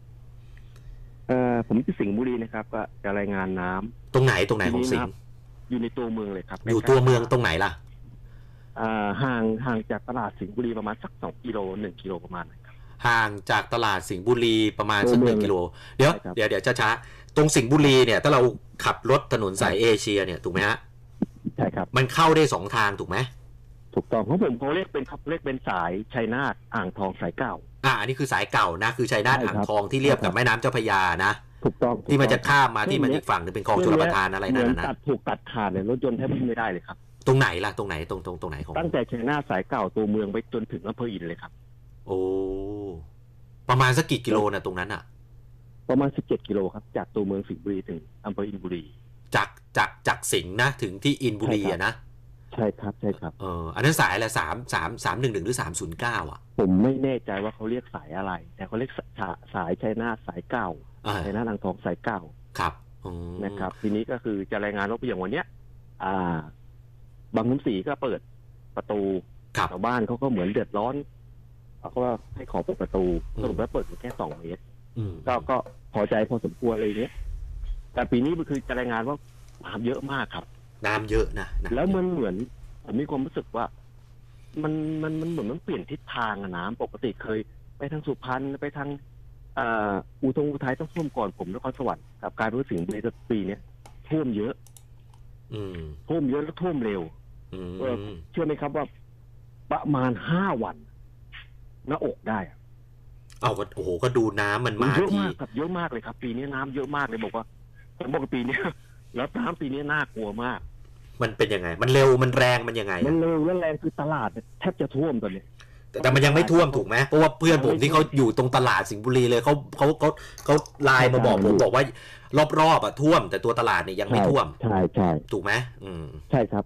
ผมที่สิงห์บุรีนะครับก็จะรายงานน้ำตรงไหนของสิงห์อยู่ในตัวเมืองเลยครับอยู่ตัวเมืองตรงไหนล่ะห่างจากตลาดสิงห์บุรีประมาณสัก2 กิโล1 กิโลประมาณครับห่างจากตลาดสิงห์บุรีประมาณสัก1 กิโลเดี๋ยวช้าตรงสิงห์บุรีเนี่ยถ้าเราขับรถถนนสายเอเชียเนี่ยถูกไหมฮะใช่ครับมันเข้าได้2 ทางถูกไหมถูกต้องของผมเขาเรียกเป็นสายชัยนาทอ่างทองสายเก่าอันนี้คือสายเก่านะคือชัยนาทอ่างทองที่เรียบกับแม่น้ำเจ้าพระยานะถูกต้องที่มันจะข้ามมาที่มันอีกฝั่งนึงเป็นคลองชลประทานอะไรนั่นนะถูกตัดขาดเลยรถยนต์แทบวิ่งไม่ได้เลยครับตรงไหนล่ะตรงไหนของตั้งแต่ชัยนาทสายเก่าตัวเมืองไปจนถึงอำเภออินเลยครับโอ้ประมาณสักกี่กิโลนะตรงนั้นอ่ะประมาณ17 กิโลครับจากตัวเมืองสิงห์บุรีถึงอำเภออินบุรีจากสิงห์นะถึงที่อินบุรีอะนะใช่ครับอันนั้นสายอะไร311หรือ309อ่ะผมไม่แน่ใจว่าเขาเรียกสายอะไรแต่เขาเรียกสายชัยนาทสายเก่าชัยนาทอ่างทองสายเก่าครับนะครับทีนี้ก็คือจะรายงานว่าอย่างวันเนี้ยบางขุนศรีก็เปิดประตูชาวบ้านเขาก็เหมือนเดือดร้อนเขาก็ให้ขอเปิดประตูสรุปแล้วเปิดแค่2 เมตรก็พอใจพอสมควรเลยเนี้ยแต่ปีนี้มันคือจะรายงานว่าน้ำเยอะมากครับน้ำเยอะนะแล้วมันเหมือนผมมีความรู้สึกว่ามันเหมือนมันเปลี่ยนทิศทางน้ำปกติเคยไปทางสุพรรณไปทางอุทัยต้องท่วมก่อนผมนครสวรรค์กับการรู้สึกในปีนี้ท่วมเยอะ ท่วมเยอะแล้วท่วมเร็วเชื่อไหมครับว่าประมาณ5 วันหน้าอกได้เอาโอ้โหก็ดูน้ำมันมาเยอะมากครับเยอะมากเลยครับปีนี้น้ำเยอะมากเลยบอกว่าผมบอกปีนี้แล้วน้ำปีนี้น่ากลัวมากมันเป็นยังไงมันเร็วมันแรงมันยังไงมันเร็วและแรงคือตลาดแทบจะท่วมตอนนี้แต่มันยังไม่ท่วมถูกไหมเพราะว่าเพื่อนผมที่เขาอยู่ตรงตลาดสิงห์บุรีเลยเขาไลน์มาบอกผมบอกว่ารอบๆท่วมแต่ตัวตลาดเนี่ยยังไม่ท่วมใช่ถูกไหมใช่ครับ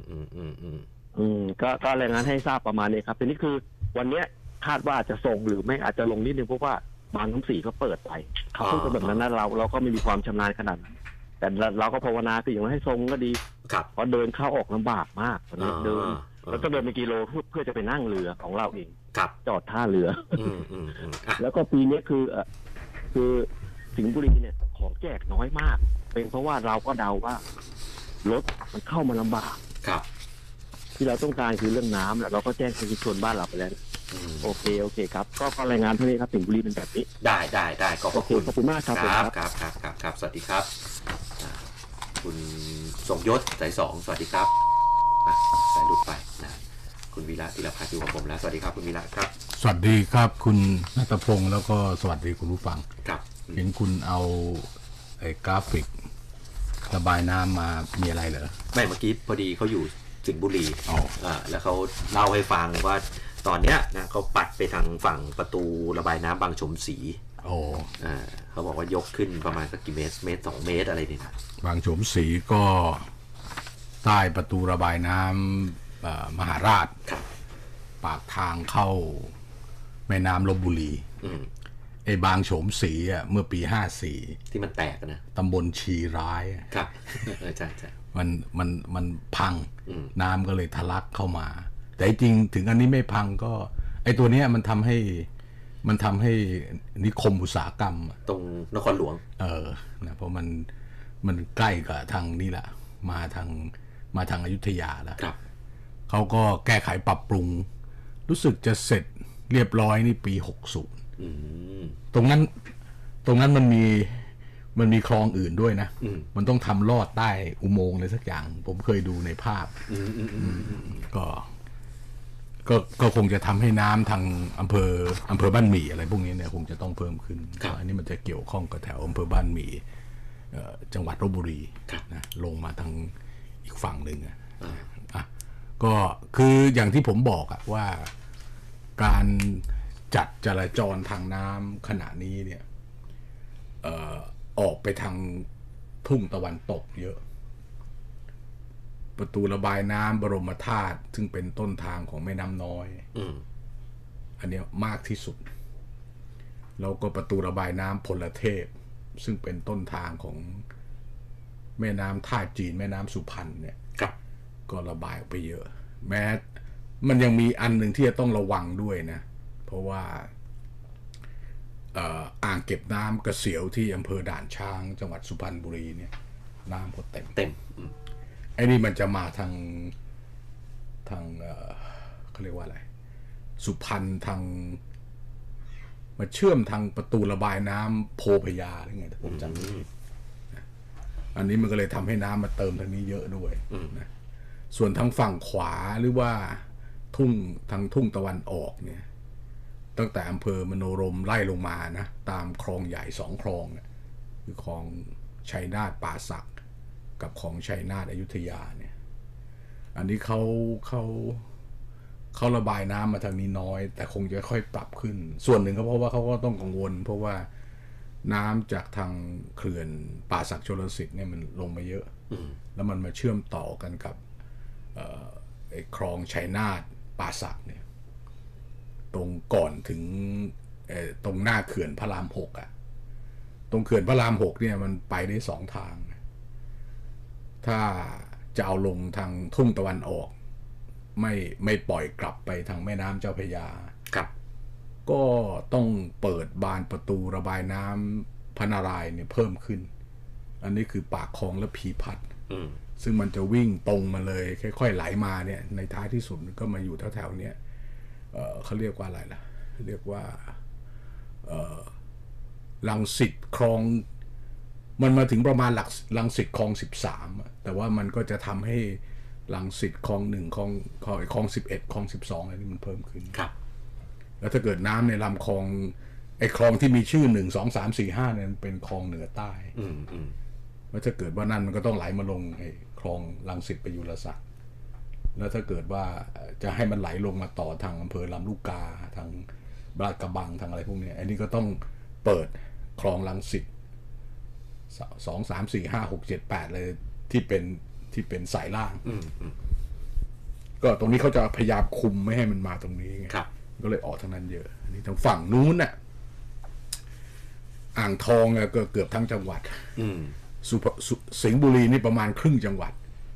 ก็รายงานให้ทราบประมาณนี้ครับทีนี้คือวันนี้คาดว่าจะส่งหรือไม่อาจจะลงนิดนึงเพราะว่าบางน้ำสีเขาเปิดไปเขาพูดกันแบบนั้นนะเราก็ไม่มีความชำนาญขนาดนั้นแต่เราก็ภาวนาคืออย่างไรให้ทรงก็ดีเพราะเดินเข้าออกลำบากมากตอนนี้เดินแล้วก็เดินไปกิโลเพื่อจะไปนั่งเรือของเราเองจอดท่าเรือแล้วก็ปีนี้คือสิงห์บุรีเนี่ยของแจกน้อยมากเป็นเพราะว่าเราก็เดาว่ารถมันเข้ามาลำบากที่เราต้องการคือเรื่องน้ำแล้วเราก็แจ้งชุมชนบ้านเราไปแล้วโอเคครับก็รายงานเท่านี้ครับสิงห์บุรีเป็นแบบนี้ได้ขอบคุณมากครับครับสวัสดีครับคุณสมยศสาย2สวัสดีครับสายหลุดไปนะคุณวีระธีรพัฒน์อยู่กับผมแล้วสวัสดีครับคุณวีระครับสวัสดีครับคุณณัฐพงศ์แล้วก็สวัสดีคุณผู้ฟังครับเห็นคุณเอาไอ้กราฟิกระบายน้ำมามีอะไรเหรอไม่เมื่อกี้พอดีเขาอยู่สิงห์บุรีแล้วเขาเล่าให้ฟังว่าตอนเนี้ยนะเขาปัดไปทางฝั่งประตูระบายน้ำบางฉมศรีเขาบอกว่ายกขึ้นประมาณสักกี่เมตร2 เมตรอะไรนี่นะบางฉมศรีก็ใต้ประตูระบายน้ำมหาราชปากทางเข้าแม่น้ำลพบุรีไอ้บางโฉมศรีเมื่อปี54 ที่มันแตกนะตำบลชีร้ายครับใช่มันพังน้ำก็เลยทะลักเข้ามาแต่จริงถึงอันนี้ไม่พังก็ไอ้ตัวเนี้ยมันทำให้นิคมอุตสาหกรรมตรงนครหลวงนะเพราะมันใกล้กับทางนี้แหละมาทางอยุธยาแล้วเขาก็แก้ไขปรับปรุงรู้สึกจะเสร็จเรียบร้อยนี่ปี60ตรงนั้นมันมีคลองอื่นด้วยนะมันต้องทำลอดใต้อุโมงค์อะไรสักอย่างผมเคยดูในภาพก็คงจะทำให้น้ำทางอำเภอบ้านหมี่อะไรพวกนี้เนี่ยคงจะต้องเพิ่มขึ้นอันนี้มันจะเกี่ยวข้องกับแถวอำเภอบ้านหมี่จังหวัดลพบุรีนะลงมาทางอีกฝั่งหนึ่งก็คืออย่างที่ผมบอกว่าการจัดจราจรทางน้ำขณะนี้เนี่ยออกไปทางทุ่งตะวันตกเยอะประตูระบายน้ำบรมธาตุซึ่งเป็นต้นทางของแม่น้ำน้อยอันนี้มากที่สุดแล้วก็ประตูระบายน้ำพลเทพซึ่งเป็นต้นทางของแม่น้ำท่าจีนแม่น้ำสุพรรณเนี่ยก็ระบายออกไปเยอะแม้มันยังมีอันหนึ่งที่จะต้องระวังด้วยนะเพราะว่าอ่างเก็บน้ำกระเสียวที่อำเภอด่านช้างจังหวัดสุพรรณบุรีเนี่ยน้ำก็เต็มไอ้นี่มันจะมาทางเขาเรียกว่าอะไรสุพรรณทางมาเชื่อมทางประตูระบายน้ำโพพยาหรือไงผมจำไม่ผิดอันนี้มันก็เลยทำให้น้ำมาเติมทางนี้เยอะด้วยนะส่วนทางฝั่งขวาหรือว่าทางทุ่งตะวันออกเนี่ยตั้งแต่อำเภอมโนรมไล่ลงมานะตามคลองใหญ่2 คลองคือคลองชัยนาทป่าสักกับของชัยนาทอยุธยาเนี่ยอันนี้เขาระบายน้ำมาทางนี้น้อยแต่คงจะค่อยปรับขึ้นส่วนหนึ่งก็เพราะว่าเขาก็ต้องกังวลเพราะว่าน้ำจากทางเขื่อนป่าสักชลสิทธิ์เนี่ยมันลงมาเยอะแล้วมันมาเชื่อมต่อกันกับคลองชัยนาทป่าสักเนี่ยตรงก่อนถึงตรงหน้าเขื่อนพระราม6ตรงเขื่อนพระราม6เนี่ยมันไปได้2 ทางถ้าจะเอาลงทางทุ่งตะวันออกไม่ปล่อยกลับไปทางแม่น้ำเจ้าพระยาก็ต้องเปิดบานประตูระบายน้ำพระนารายณ์เนี่ยเพิ่มขึ้นอันนี้คือปากคลองและพีพัฒน์ซึ่งมันจะวิ่งตรงมาเลยค่อยๆไหลมาเนี่ยในท้ายที่สุดก็มาอยู่แถวๆเนี้ยเขาเรียกว่าอะไรล่ะเรียกว่ารังสิตคลองมันมาถึงประมาณรังสิตคลอง13แต่ว่ามันก็จะทำให้รังสิตคลอง1คลอง11คลอง12อะไรนี่มันเพิ่มขึ้นครับแล้วถ้าเกิดน้ำในลำคลองไอ้คลองที่มีชื่อ1 2 3 4 5เนี่ยเป็นคลองเหนือใต้แล้วถ้าเกิดว่านั่นมันก็ต้องไหลมาลงไอ้คลองรังสิตประยุรศักดิ์แล้วถ้าเกิดว่าจะให้มันไหลลงมาต่อทางอำเภอลำลูกกาทางลาดกระบังทางอะไรพวกนี้อันนี้ก็ต้องเปิดคลองรังสิต2 3 4 5 6 7 8เลยที่เป็นสายล่างก็ตรงนี้เขาจะพยายามคุมไม่ให้มันมาตรงนี้ไงก็เลยออกทางนั้นเยอะอันนี้ทางฝั่งนู้นน่ะอ่างทองก็เกือบทั้งจังหวัดสิงห์บุรีนี่ประมาณครึ่งจังหวัด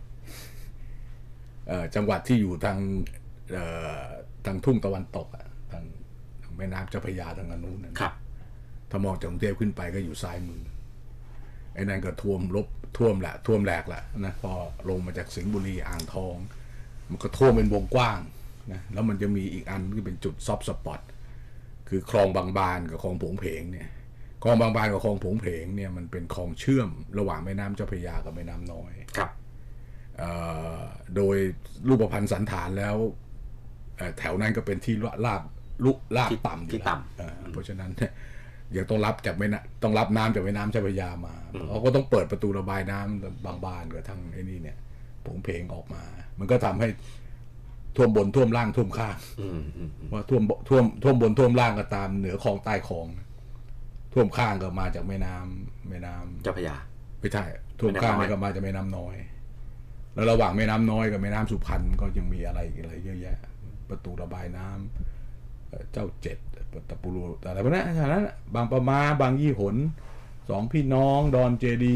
จังหวัดที่อยู่ทางทุ่งตะวันตกทางแม่น้ำเจ้าพระยาทางนู้นนะครับถ้ามองจากกรุงเทพขึ้นไปก็อยู่ซ้ายมือไอ้นั่นก็ท่วมแหลกละนะพอลงมาจากสิงห์บุรีอ่างทองมันก็ท่วมเป็นวงกว้างนะแล้วมันจะมีอีกอันที่เป็นจุดซอฟต์สปอตคือคลองบางบานกับคลองโผงเพงเนี่ยคลองบางบานกับคลองโผงเพงเนี่ยมันเป็นคลองเชื่อมระหว่างแม่น้ำเจ้าพระยากับแม่น้ำน้อยครับโดยรูปพรรณสันฐานแล้วแถวนั้นก็เป็นที่ลาดต่ำที่ต่ำเพราะฉะนั้นยังต้องรับจากต้องรับน้ำจากแม่น้ำเจ้าพระยามาเขาก็ต้องเปิดประตูระบายน้ำบางบานกับทางไอ้นี่เนี่ยโผงเพงออกมามันก็ทำให้ท่วมบนท่วมล่างท่วมข้างว่าท่วมบนท่วมล่างก็ตามเหนือคลองใต้คลองท่วมข้างก็มาจากแม่น้ำเจ้าพระยาไม่ใช่ท่วมข้างก็มาจากแม่น้ำน้อยแล้วระหว่างแม่น้ำน้อยกับแม่น้ำสุพรรณก็ยังมีอะไรเยอะแยะประตูระบายน้ำเจ้าเจ็ดตะปูรูอะไรพวกนั้นบางประมาบางยี่หนสองพี่น้องดอนเจดี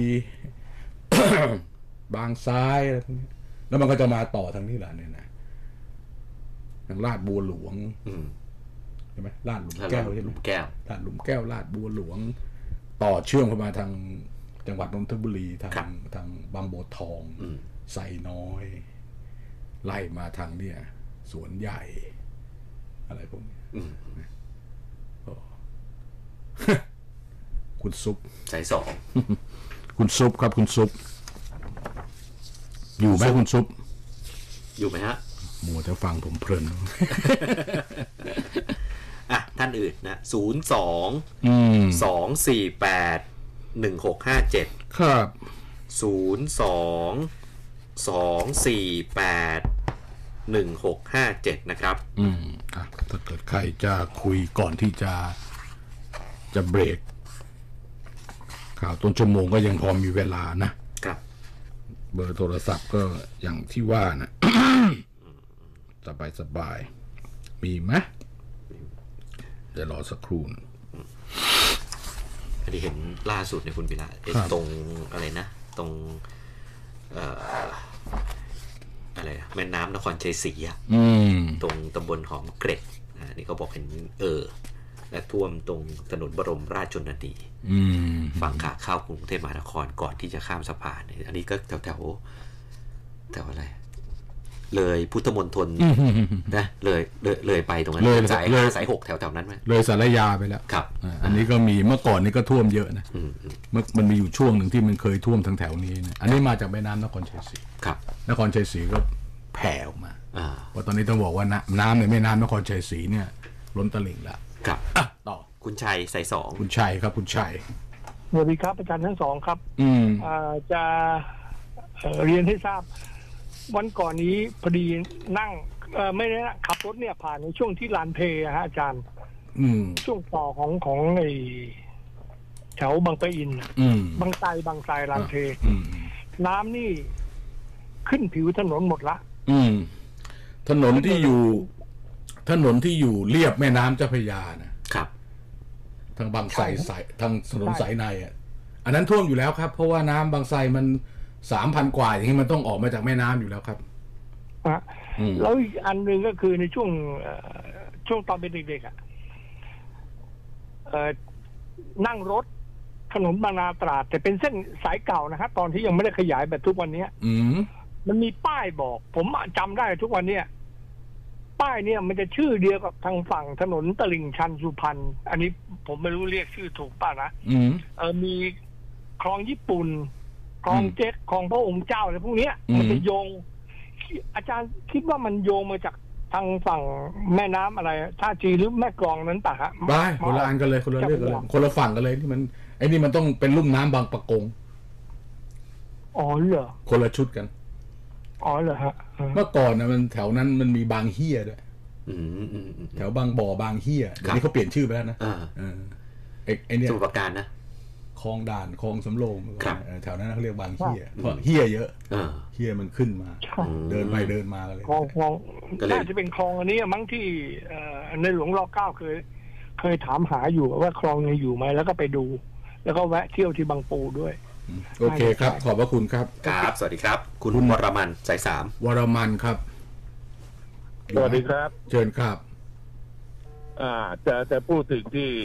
บางซ้ายอะไรพวกนี้แล้วมันก็จะมาต่อทางนี้แหละเนี่ยนะทางลาดบัวหลวงใช่ไหมลาดหลุมแก้วใช่ไหมลาดหลุมแก้วลาดบัวหลวงต่อเชื่อมเข้ามาทางจังหวัดนนทบุรีทางบางบัวทองไซน้อยไล่มาทางเนี่ยสวนใหญ่อะไรพวกนี้คุณซุปสายสองคุณซุปครับคุณซุปอยู่ไหมคุณซุปอยู่ไหมฮะมัวจะฟังผมเพลินอ่ะท่านอื่นนะ02-248-1657 ครับ 02-248-1657นะครับถ้าเกิดใครจะคุยก่อนที่จะเบรกข่าวต้นชั่วโมงก็ยังพอมีเวลานะครับเบอร์โทรศัพท์ก็อย่างที่ว่านะสบายมีไหมเดี๋ยวรอสักครู่พอดีเห็นล่าสุดในคุณวิลาตรงอะไรนะตรงอะไรแม่น้ำนครชัยศรีตรงตำบลหอมเกร็ดนี่เขาบอกเห็นและท่วมตรงถนนบรมราชชนนีฝั่งขาเข้ากรุงเทพมหานครก่อนที่จะข้ามสะพานอันนี้ก็แถวอะไรเลยพุทธมณฑลนะเลยไปตรงนั้นสาย 6แถวๆนั้นไหมเลยสารยาไปแล้วครับอันนี้ก็มีเมื่อก่อนนี้ก็ท่วมเยอะนะมันมีอยู่ช่วงหนึ่งที่มันเคยท่วมทางแถวนี้นะอันนี้มาจากแม่น้ำนครชัยศรีครับนครชัยศรีก็แผ่ออกมาเพราะตอนนี้ต้องบอกว่าน้ำในแม่น้ำนครชัยศรีเนี่ยล้นตลิ่งแล้วครับต่อคุณชัยสาย2 คุณชัยครับคุณชัยสวัสดีครับอาจารย์ทั้งสองครับจะเรียนให้ทราบวันก่อนนี้พอดีนั่งไม่ได้ขับรถเนี่ยผ่านในช่วงที่ลานเพฮะอาจารย์ช่วงต่อของไอ้แถวบางปะอินบางไทรลานเพน้ำนี่ขึ้นผิวถนนหมดละถนนที่อยู่เรียบแม่น้ำเจ้าพระยานะครับทางบางไทรทางถนนสายในอันนั้นท่วมอยู่แล้วครับเพราะว่าน้ำบางไทรมัน3,000 กว่าอย่างนี้มันต้องออกมาจากแม่น้ำอยู่แล้วครับแล้วอีกอันหนึ่งก็คือในช่วงตอนเป็นเด็กๆนั่งรถถนนบางนาตราดแต่เป็นเส้นสายเก่านะครับตอนที่ยังไม่ได้ขยายแบบทุกวันนี้มันมีป้ายบอกผมจำได้ทุกวันนี้ป้ายเนี่ยมันจะชื่อเดียวกับทางฝั่งถนนตลิ่งชันสุพรรณอันนี้ผมไม่รู้เรียกชื่อถูกป่ะนะมีคลองญี่ปุ่นคลองเจ็ดคลองพระองค์เจ้าอะไรพวกเนี้ยมันจะโยงอาจารย์คิดว่ามันโยงมาจากทางฝั่งแม่น้ำอะไรท่าจีนหรือแม่กลองนั้นป่ะฮะได้คนละอันกันเลยคนละเรื่องกันเลยคนละฝั่งกันเลยที่มันไอ้นี่มันต้องเป็นลุ่มน้ำบางปะกงอ๋อเหรอคนละชุดกันอ๋อเหรอฮะเมื่อก่อนนะมันแถวนั้นมันมีบางเฮียด้วยแถวบางบ่อบางเฮียเดี๋ยวนี้เขาเปลี่ยนชื่อไปแล้วนะไอ้เนี่ยสมุทรปราการนะคลองด่านคลองสำโรงแถวนั้นเขาเรียกบางเฮียเพราะเฮียเยอะเฮียมันขึ้นมาเดินไปเดินมาเลยคลองน่าจะเป็นคลองอันนี้มั้งที่ในหลวงร.9เคยถามหาอยู่ว่าคลองยังอยู่ไหมแล้วก็ไปดูแล้วก็แวะเที่ยวที่บางปูด้วยโอเคครับขอบพระคุณครับครับสวัสดีครับคุณวรมันสาย3 วรมันครับสวัสดีครับเชิญครับจะพูดถึง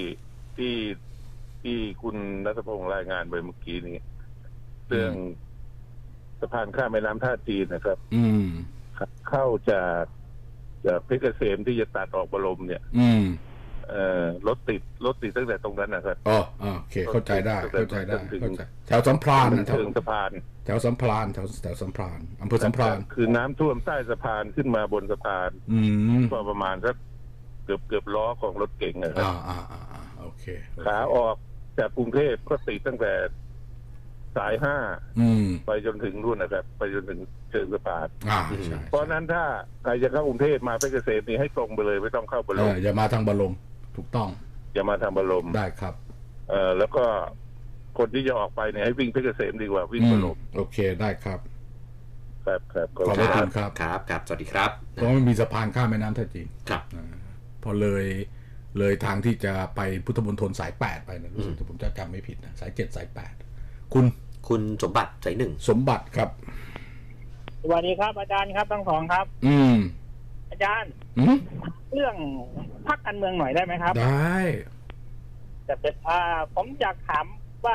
ที่คุณณัฐพงศ์รายงานไปเมื่อกี้นี้เรื่องสะพานข้ามแม่น้ำท่าจีนนะครับเข้าจากเพชรเกษมที่จะตัดออกบรมเนี่ยรถติดตั้งแต่ตรงนั้นนะครับโอเคเข้าใจได้แถวสัมพรานถึงสะพานแถวสัมพรานแถวสัมพรานอำเภอสัมพรานคือน้ำท่วมใต้สะพานขึ้นมาบนสะพานก็ประมาณสักเกือบล้อของรถเก๋งนะครับโอเคขาออกจากกรุงเทพก็ติดตั้งแต่สาย5ไปจนถึงนู่นนะครับไปจนถึงเชิงสะพานเพราะนั้นถ้าใครจะเข้ากรุงเทพมาเพชรเกษมนี่ให้ตรงไปเลยไม่ต้องเข้าบรมอย่ามาทางบรมถูกต้องอย่ามาทางบรมได้ครับแล้วก็คนที่จะออกไปเนี่ยให้วิ่งเพชรเกษมดีกว่าวิ่งบรมโอเคได้ครับครับขอบคุณครับครับสวัสดีครับเพราะมันมีสะพานข้ามแม่น้ำท่าจีนครับพอเลยทางที่จะไปพุทธมณฑลสาย8ไปนะรู้สึกผมจะจำไม่ผิดนะสาย7สาย8 คุณสมบัติสาย1 สมบัติครับสวัสดีครับอาจารย์ครับทั้งสองครับอาจารย์เรื่องพรรคการเมืองหน่อยได้ไหมครับได้แต่เป็นผมอยากถามว่า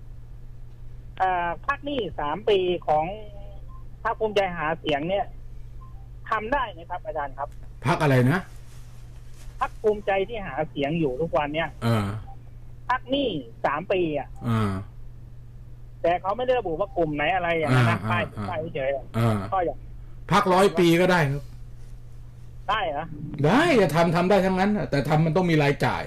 พรรคนี่3 ปีของพรรคภูมิใจหาเสียงเนี่ยทำได้ไหมครับอาจารย์ครับพรรคอะไรนะพรรคภูมิใจที่หาเสียงอยู่ทุกวันเนี่ยพรรคนี่3 ปีแต่เขาไม่ได้ระบุว่ากลุ่มไหนอะไรอย่างนั้นนะป้ายเฉยๆก็อย่างพรรค100 ปีก็ได้ครับได้เหรอได้จะทำได้ทั้งนั้นแต่ทำมันต้องมีรายจ่าย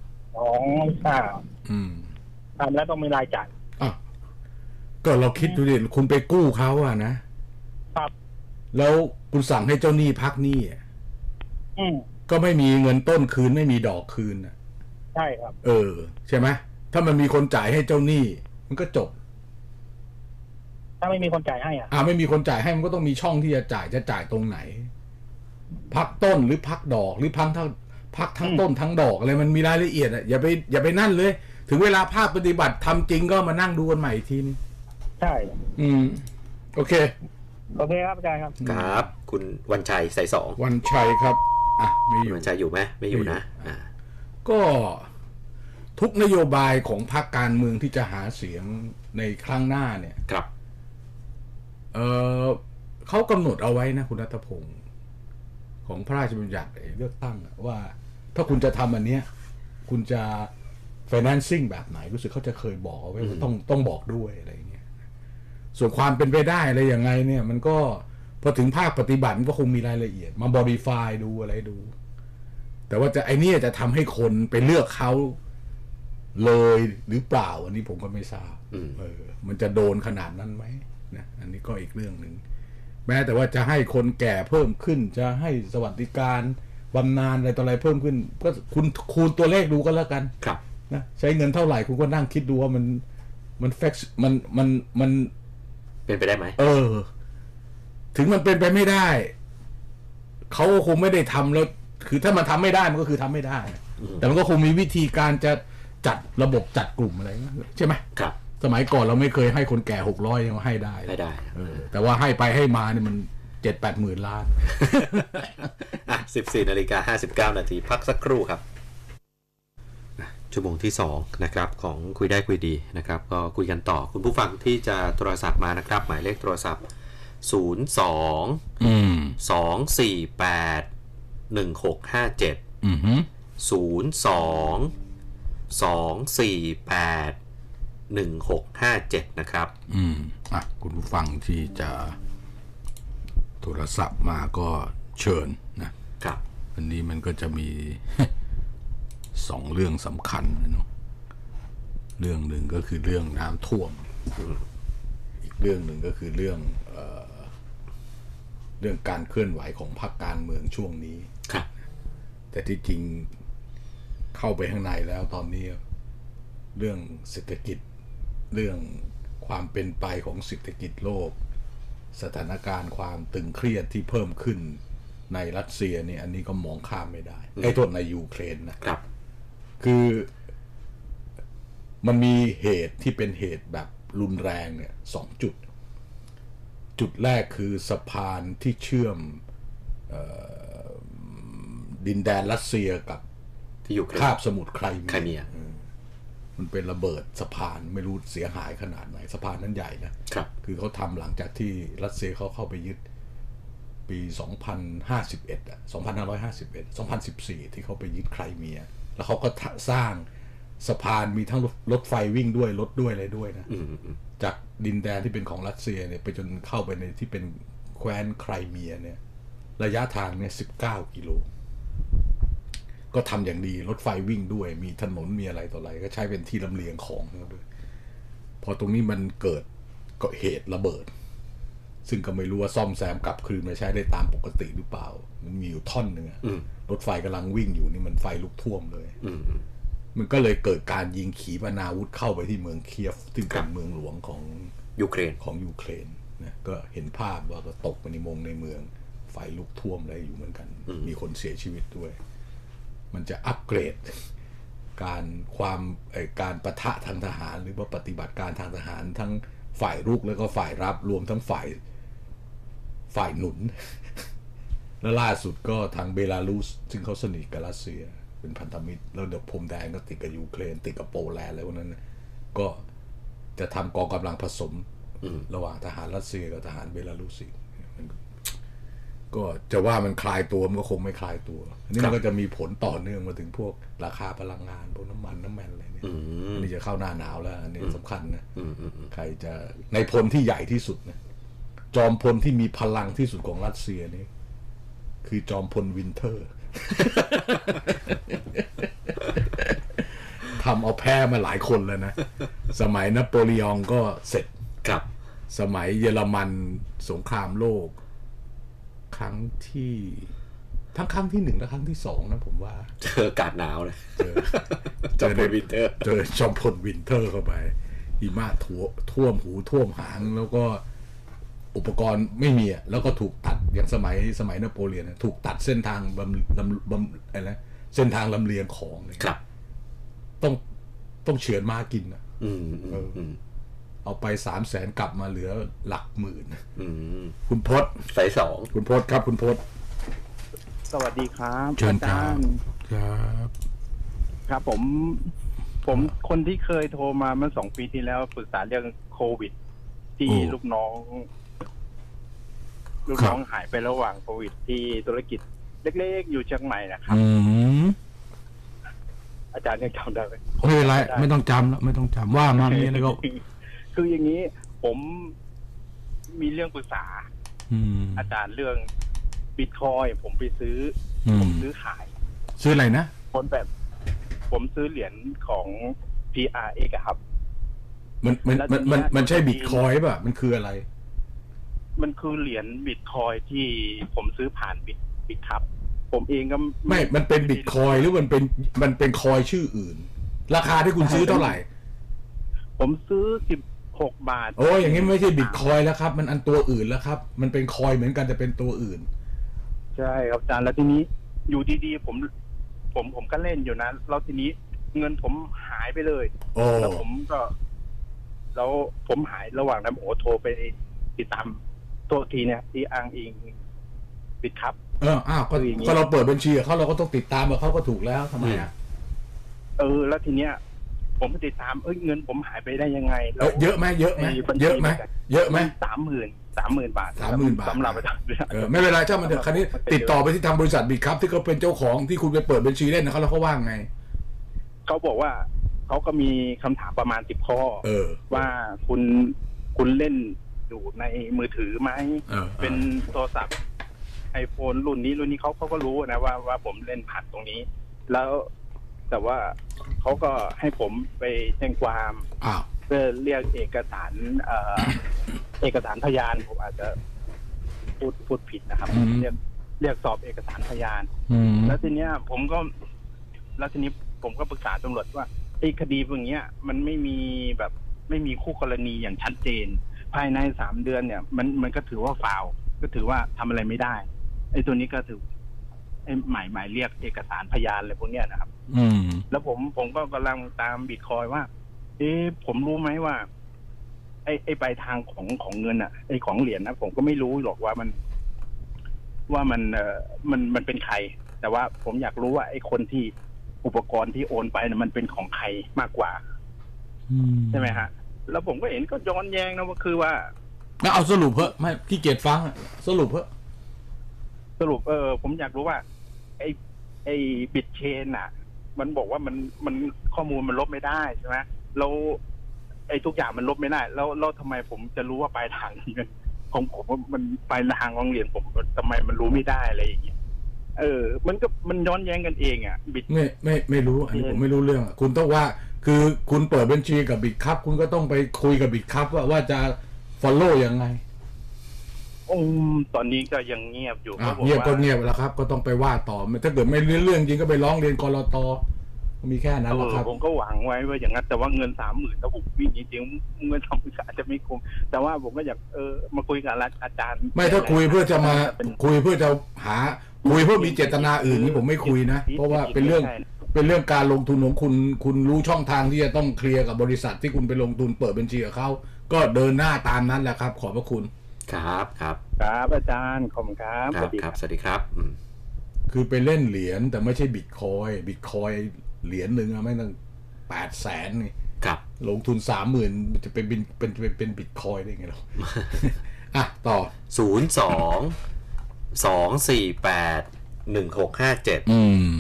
ทำแล้วต้องมีรายจ่ายก็เราคิดดูดิคุณไปกู้เขานะครับแล้วคุณสั่งให้เจ้าหนี้พักหนี้ก็ไม่มีเงินต้นคืนไม่มีดอกคืนใช่ครับใช่ไหมถ้ามันมีคนจ่ายให้เจ้าหนี้มันก็จบถ้าไม่มีคนจ่ายให้ไม่มีคนจ่ายให้มันก็ต้องมีช่องที่จะจ่ายตรงไหนพักต้นหรือพักดอกหรือพักทั้งต้นทั้งดอกอะไรมันมีรายละเอียดอย่าไปนั่นเลยถึงเวลาภาคปฏิบัติทำจริงก็มานั่งดูกันใหม่อีกทีนึงใช่โอเคครับอาจารย์ครับครับคุณวันชัยสาย2 วันชัยครับไม่อยู่วันชัยอยู่ไหมไม่อยู่นะก็ทุกนโยบายของพรรคการเมืองที่จะหาเสียงในครั้งหน้าเนี่ยครับเขากำหนดเอาไว้นะคุณณัฐพงศ์ของพระราชบัญญัติเลือกตั้งว่าถ้าคุณจะทำอันเนี้ยคุณจะ financing แบบไหนรู้สึกเขาจะเคยบอกเอาไว้ว่าต้องบอกด้วยอะไรอย่างเงี้ยส่วนความเป็นไปได้อะไรยังไงเนี่ยมันก็พอถึงภาคปฏิบัติมันก็คงมีรายละเอียดมา modify ดูอะไรดูแต่ว่าไอ้นี่จะทำให้คนไปเลือกเขาเลยหรือเปล่าอันนี้ผมก็ไม่ทราบมันจะโดนขนาดนั้นไหมนะอันนี้ก็อีกเรื่องหนึ่งแม้แต่ว่าจะให้คนแก่เพิ่มขึ้นจะให้สวัสดิการบำนาญอะไรต่ออะไรเพิ่มขึ้นก็คุณคูณตัวเลขดูก็แล้วกันครับนะใช้เงินเท่าไหร่คุณก็นั่งคิดดูว่ามันแฟกซ์มันเป็นไปได้ไหมถึงมันเป็นไปไม่ได้เขาคงไม่ได้ทำแล้วคือถ้ามันทำไม่ได้มันก็คือทำไม่ได้แต่มันก็คงมีวิธีการจะจัดระบบจัดกลุ่มอะไรใช่ไหมครับสมัยก่อนเราไม่เคยให้คนแก่600ยังให้ได้แต่ว่าให้ไปให้มาเนี่ยมัน 7-8 หมื่นล้าน 14:59 นาทีพักสักครู่ครับชั่วโมงที่2นะครับของคุยได้คุยดีนะครับก็คุยกันต่อคุณผู้ฟังที่จะโทรศัพท์มานะครับหมายเลขโทรศัพท์02-248-1657 02-248 1657นะครับคุณผู้ฟังที่จะโทรศัพท์มาก็เชิญนะครับอันนี้มันก็จะมี 2 เรื่องสำคัญนะเนาะเรื่องหนึ่งก็คือเรื่องน้ำท่วมอีกเรื่องหนึ่งก็คือเรื่องการเคลื่อนไหวของพรรคการเมืองช่วงนี้แต่ที่จริงเข้าไปข้างในแล้วตอนนี้เรื่องเศรษฐกิจเรื่องความเป็นไปของเศรษฐกิจโลกสถานการณ์ความตึงเครียดที่เพิ่มขึ้นในรัสเซียเนี่ยอันนี้ก็มองข้ามไม่ได้โทษในยูเครนนะครับคือมันมีเหตุที่เป็นเหตุแบบรุนแรงเนี่ย2 จุดแรกคือสะพานที่เชื่อมดินแดนรัสเซียกับที่อยู่คาบสมุทรไครเมียมันเป็นระเบิดสะพานไม่รู้เสียหายขนาดไหนสะพานนั้นใหญ่นะครับคือเขาทำหลังจากที่รัสเซียเขาเข้าไปยึดปี2051 2014ที่เขาไปยึดไครเมียแล้วเขาก็สร้างสะพานมีทั้งรถไฟวิ่งด้วยรถด้วยอะไรด้วยนะจากดินแดนที่เป็นของรัสเซียเนี่ยไปจนเข้าไปในที่เป็นแคว้นไครเมียเนี่ยระยะทางเนี่ย19 กิโลก็ทำอย่างดีรถไฟวิ่งด้วยมีถนนมีอะไรต่ออะไรก็ใช้เป็นที่ลำเลียงของด้วยพอตรงนี้มันเกิดก็เหตุระเบิดซึ่งก็ไม่รู้ว่าซ่อมแซมกลับคืนมาใช้ได้ตามปกติหรือเปล่ามันมีอยู่ท่อนนึงรถไฟกำลังวิ่งอยู่นี่มันไฟลุกท่วมเลยมันก็เลยเกิดการยิงขีปนาวุธเข้าไปที่เมืองเคียฟซึ่งเป็นเมืองหลวงของยูเครนนะก็เห็นภาพว่าก็ตกไปในเมืองไฟลุกท่วมอะไรอยู่เหมือนกันมีคนเสียชีวิตด้วยมันจะอัปเกรดการปะทะทางทหารหรือว่าปฏิบัติการทางทหารทั้งฝ่ายรุกแล้วก็ฝ่ายรับรวมทั้งฝ่ายหนุนและล่าสุดก็ทางเบลารุสซึ่งเขาสนิทกับรัสเซียเป็นพันธมิตรแล้วเดี๋ยวพรมแดงก็ติดกับยูเครนติดกับโปแลนด์อะไรพวกนั้นก็จะทำกองกำลังผสมระหว่างทหารรัสเซียกับทหารเบลารุสก็จะว่ามันคลายตัวมันก็คงไม่คลายตัวนี่มันก็จะมีผลต่อเนื่องมาถึงพวกราคาพลังงานพวกน้ำมันอะไรเนี่ยนี่จะเข้าหน้าหนาวแล้วอันนี้สำคัญนะใครจะในพลที่ใหญ่ที่สุดนะจอมพลที่มีพลังที่สุดของรัสเซียนี่คือจอมพลวินเทอร์ทำเอาแพ้มาหลายคนแล้วนะสมัยนโปเลียนก็เสร็จครับสมัยเยอรมันสงครามโลกครั้งที่1และครั้งที่2นะผมว่าเจออากาศหนาวเลยเจอในวินเทอร์เจอจอมพลวินเทอร์เข้าไปหิมะท่วมหูท่วมหางแล้วก็อุปกรณ์ไม่มีแล้วก็ถูกตัดอย่างสมัยนโปเลียนถูกตัดเส้นทางอะไรเส้นทางลำเลียงของครับต้องเฉือนม้ากินนะเอาไป300,000กลับมาเหลือหลักหมื่นคุณพจน์สาย2 คุณพจน์ครับคุณพจน์สวัสดีครับเชิญครับผมคนที่เคยโทรมาเมื่อ2 ปีที่แล้วปรึกษาเรื่องโควิดที่ลูกน้องหายไประหว่างโควิดที่ธุรกิจเล็กๆอยู่เชียงใหม่นะครับอาจารย์ยังจำได้ไหมไม่เป็นไรไม่ต้องจำแล้วไม่ต้องจำว่ามาเนี่ยแล้วก็คืออย่างนี้ผมมีเรื่องปรึกษาอาจารย์เรื่องบิตคอยผมไปซื้อขายซื้ออะไรนะผมซื้อเหรียญของ PRX ครับมันใช่บิตคอยป่ะมันคืออะไรมันคือเหรียญบิตคอยที่ผมซื้อผ่านบิตครับผมเองก็ไม่มันเป็นบิตคอยหรือมันเป็นคอยชื่ออื่นราคาที่คุณซื้อเท่าไหร่ผมซื้อ16 บาทโอ้ยอย่างนี้ไม่ใช่บิตคอยแล้วครับมันอันตัวอื่นแล้วครับมันเป็นคอยเหมือนกันแต่เป็นตัวอื่นใช่ครับอาจารย์แล้วทีนี้อยู่ดีๆผมก็เล่นอยู่นะแล้วทีนี้เงินผมหายไปเลยแล้วผมหายระหว่างนั้นโทรไปติดตามตัวทีเนี่ยที่อ้างอิงบิตครับก็เราเปิดบัญชีเขาเราก็ต้องติดตามเขาก็ถูกแล้วทำไมแล้วทีเนี้ยผมติดตามเงินผมหายไปได้ยังไงเยอะไหม 30,000 บาทสำหรับอาจารย์ไม่เป็นไรเจ้ามันเถอะคราวนี้ติดต่อไปที่ทางบริษัทบิตครับที่เขาเป็นเจ้าของที่คุณไปเปิดบัญชีเล่นนะเขาแล้วเขาว่าไงเขาบอกว่าเขาก็มีคำถามประมาณ10 ข้อว่าคุณเล่นอยู่ในมือถือไหมเป็นโทรศัพท์iPhone รุ่นนี้เขาก็รู้นะว่าผมเล่นผ่านตรงนี้แล้วแต่ว่าเขาก็ให้ผมไปแจ้งความเพื่อเรียกเอกสารเอกสารพยานผมอาจจะพูดผิดนะครับเรียกสอบเอกสารพยานแล้วทีนี้ผมก็ปรึกษาตำรวจว่าไอ้คดีพวกนี้มันไม่มีคู่กรณีอย่างชัดเจนภายใน3 เดือนเนี่ยมันก็ถือว่าฟาวก็ถือว่าทำอะไรไม่ได้ไอ้ตัวนี้ก็ถือไอ้หมายเรียกเอกสารพยานอะไรพวกนี้นะครับแล้วผมก็กำลังตามบิตคอยว่าผมรู้ไหมว่าไอ้ปลายทางของเงินอ่ะไอ้ของเหรียญนะผมก็ไม่รู้หรอกว่ามันเป็นใครแต่ว่าผมอยากรู้ว่าไอ้คนที่อุปกรณ์ที่โอนไปมันเป็นของใครมากกว่าใช่ไหมฮะแล้วผมก็เห็นก็ย้อนแย้งนะว่าคือว่าแล้วเอาสรุปเถอะไม่ขี้เกียจฟังสรุปผมอยากรู้ว่าไอ้บิตเชนอ่ะมันบอกว่ามันข้อมูลมันลบไม่ได้ใช่ไหมแล้วไอ้ทุกอย่างมันลบไม่ได้แล้วทำไมผมจะรู้ว่าปลายทางเงินของผมมันปลายทางของเหรียญผมทำไมมันรู้ไม่ได้อะไรอย่างเงี้ยมันย้อนแย้งกันเองอ่ะบิตไม่รู้อันนี้ผมไม่รู้เรื่องคุณต้องว่าคือคุณเปิดบัญชีกับบิตคัพคุณก็ต้องไปคุยกับบิตคัพว่าจะ follow ยังไงตอนนี้ก็ยังเงียบอยู่เงียบก็เงียบแล้วครับก็ต้องไปว่าต่อถ้าเกิดไม่เรื่องจริงก็ไปร้องเรียนกลต.มีแค่นั้นแหละครับผมก็หวังไว้ว่าอย่างนั้นแต่ว่าเงิน 30,000ถ้าผมวิ่งจริงๆเงิน30,000อาจจะไม่คุ้มแต่ว่าผมก็อยากมาคุยกับอาจารย์ไม่ถ้าคุยเพื่อจะมาคุยเพื่อจะหาคุยเพื่อมีเจตนาอื่นนี่ผมไม่คุยนะเพราะว่าเป็นเรื่องการลงทุนของคุณรู้ช่องทางที่จะต้องเคลียร์กับบริษัทที่คุณไปลงทุนเปิดบัญชีกับเขาก็เดินหน้าตามนั้นแหละครับขอบพระคุณครับอาจารย์ขอบคุณครับสวัสดีครับคือไปเล่นเหรียญแต่ไม่ใช่บิตคอยเหรียญหนึ่งไม่ต้อง800,000นี่ครับลงทุน 30,000จะเป็นบิตคอยได้ไงเราต่อ 02-248-1657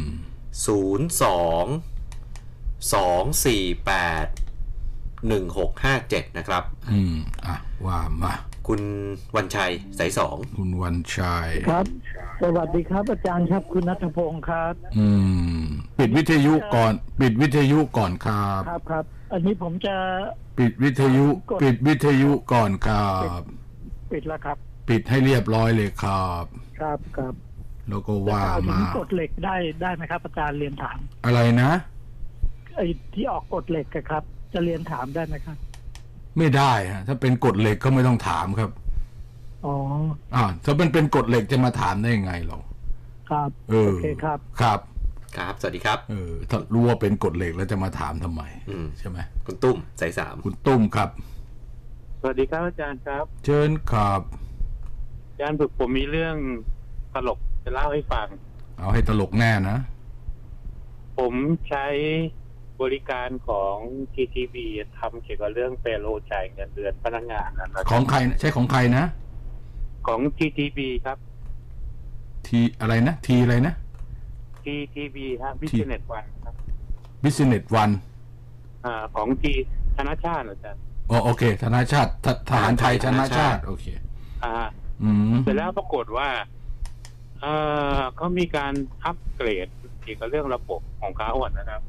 02-248-1657 นะครับว่ามาคุณวันชัยสาย2 คุณวันชัยครับสวัสดีครับอาจารย์ครับคุณณัฐพงศ์ครับปิดวิทยุก่อนครับครับอันนี้ผมจะปิดวิทยุก่อนครับปิดแล้วครับปิดให้เรียบร้อยเลยครับครับแล้วก็ว่ามากฎเหล็กได้ไหมครับอาจารย์เรียนถามอะไรนะไอ้ที่ออกกฎเหล็กครับจะเรียนถามได้ไหมครับไม่ได้ฮะถ้าเป็นกฎเหล็กก็ไม่ต้องถามครับถ้าเป็นกฎเหล็กจะมาถามได้ยังไงหรอครับโอเคครับสวัสดีครับถ้ารู้ว่าเป็นกฎเหล็กแล้วจะมาถามทำไมใช่ไหมคุณตุ้มสาย3 คุณตุ้มครับสวัสดีครับอาจารย์ครับเชิญครับอาจารย์ผมมีเรื่องตลกจะเล่าให้ฟังเอาให้ตลกแน่นะผมใช้บริการของ TTB ทำเกี่ยวกับเรื่องเปโลจ่ายเงินเดือนพนักงานนะครับของใครใช่ของใครนะของ TTB ครับทีอะไรนะทีอะไรนะ TTB ครับ Business One ครับ Business One ของธนาชาติอาจารย์โอเคธนาชาติทหารไทยธนาชาติโอเคเสร็จแล้วปรากฏว่าเขามีการอัปเกรดเกี่ยวกับเรื่องระบบของเขานะครับ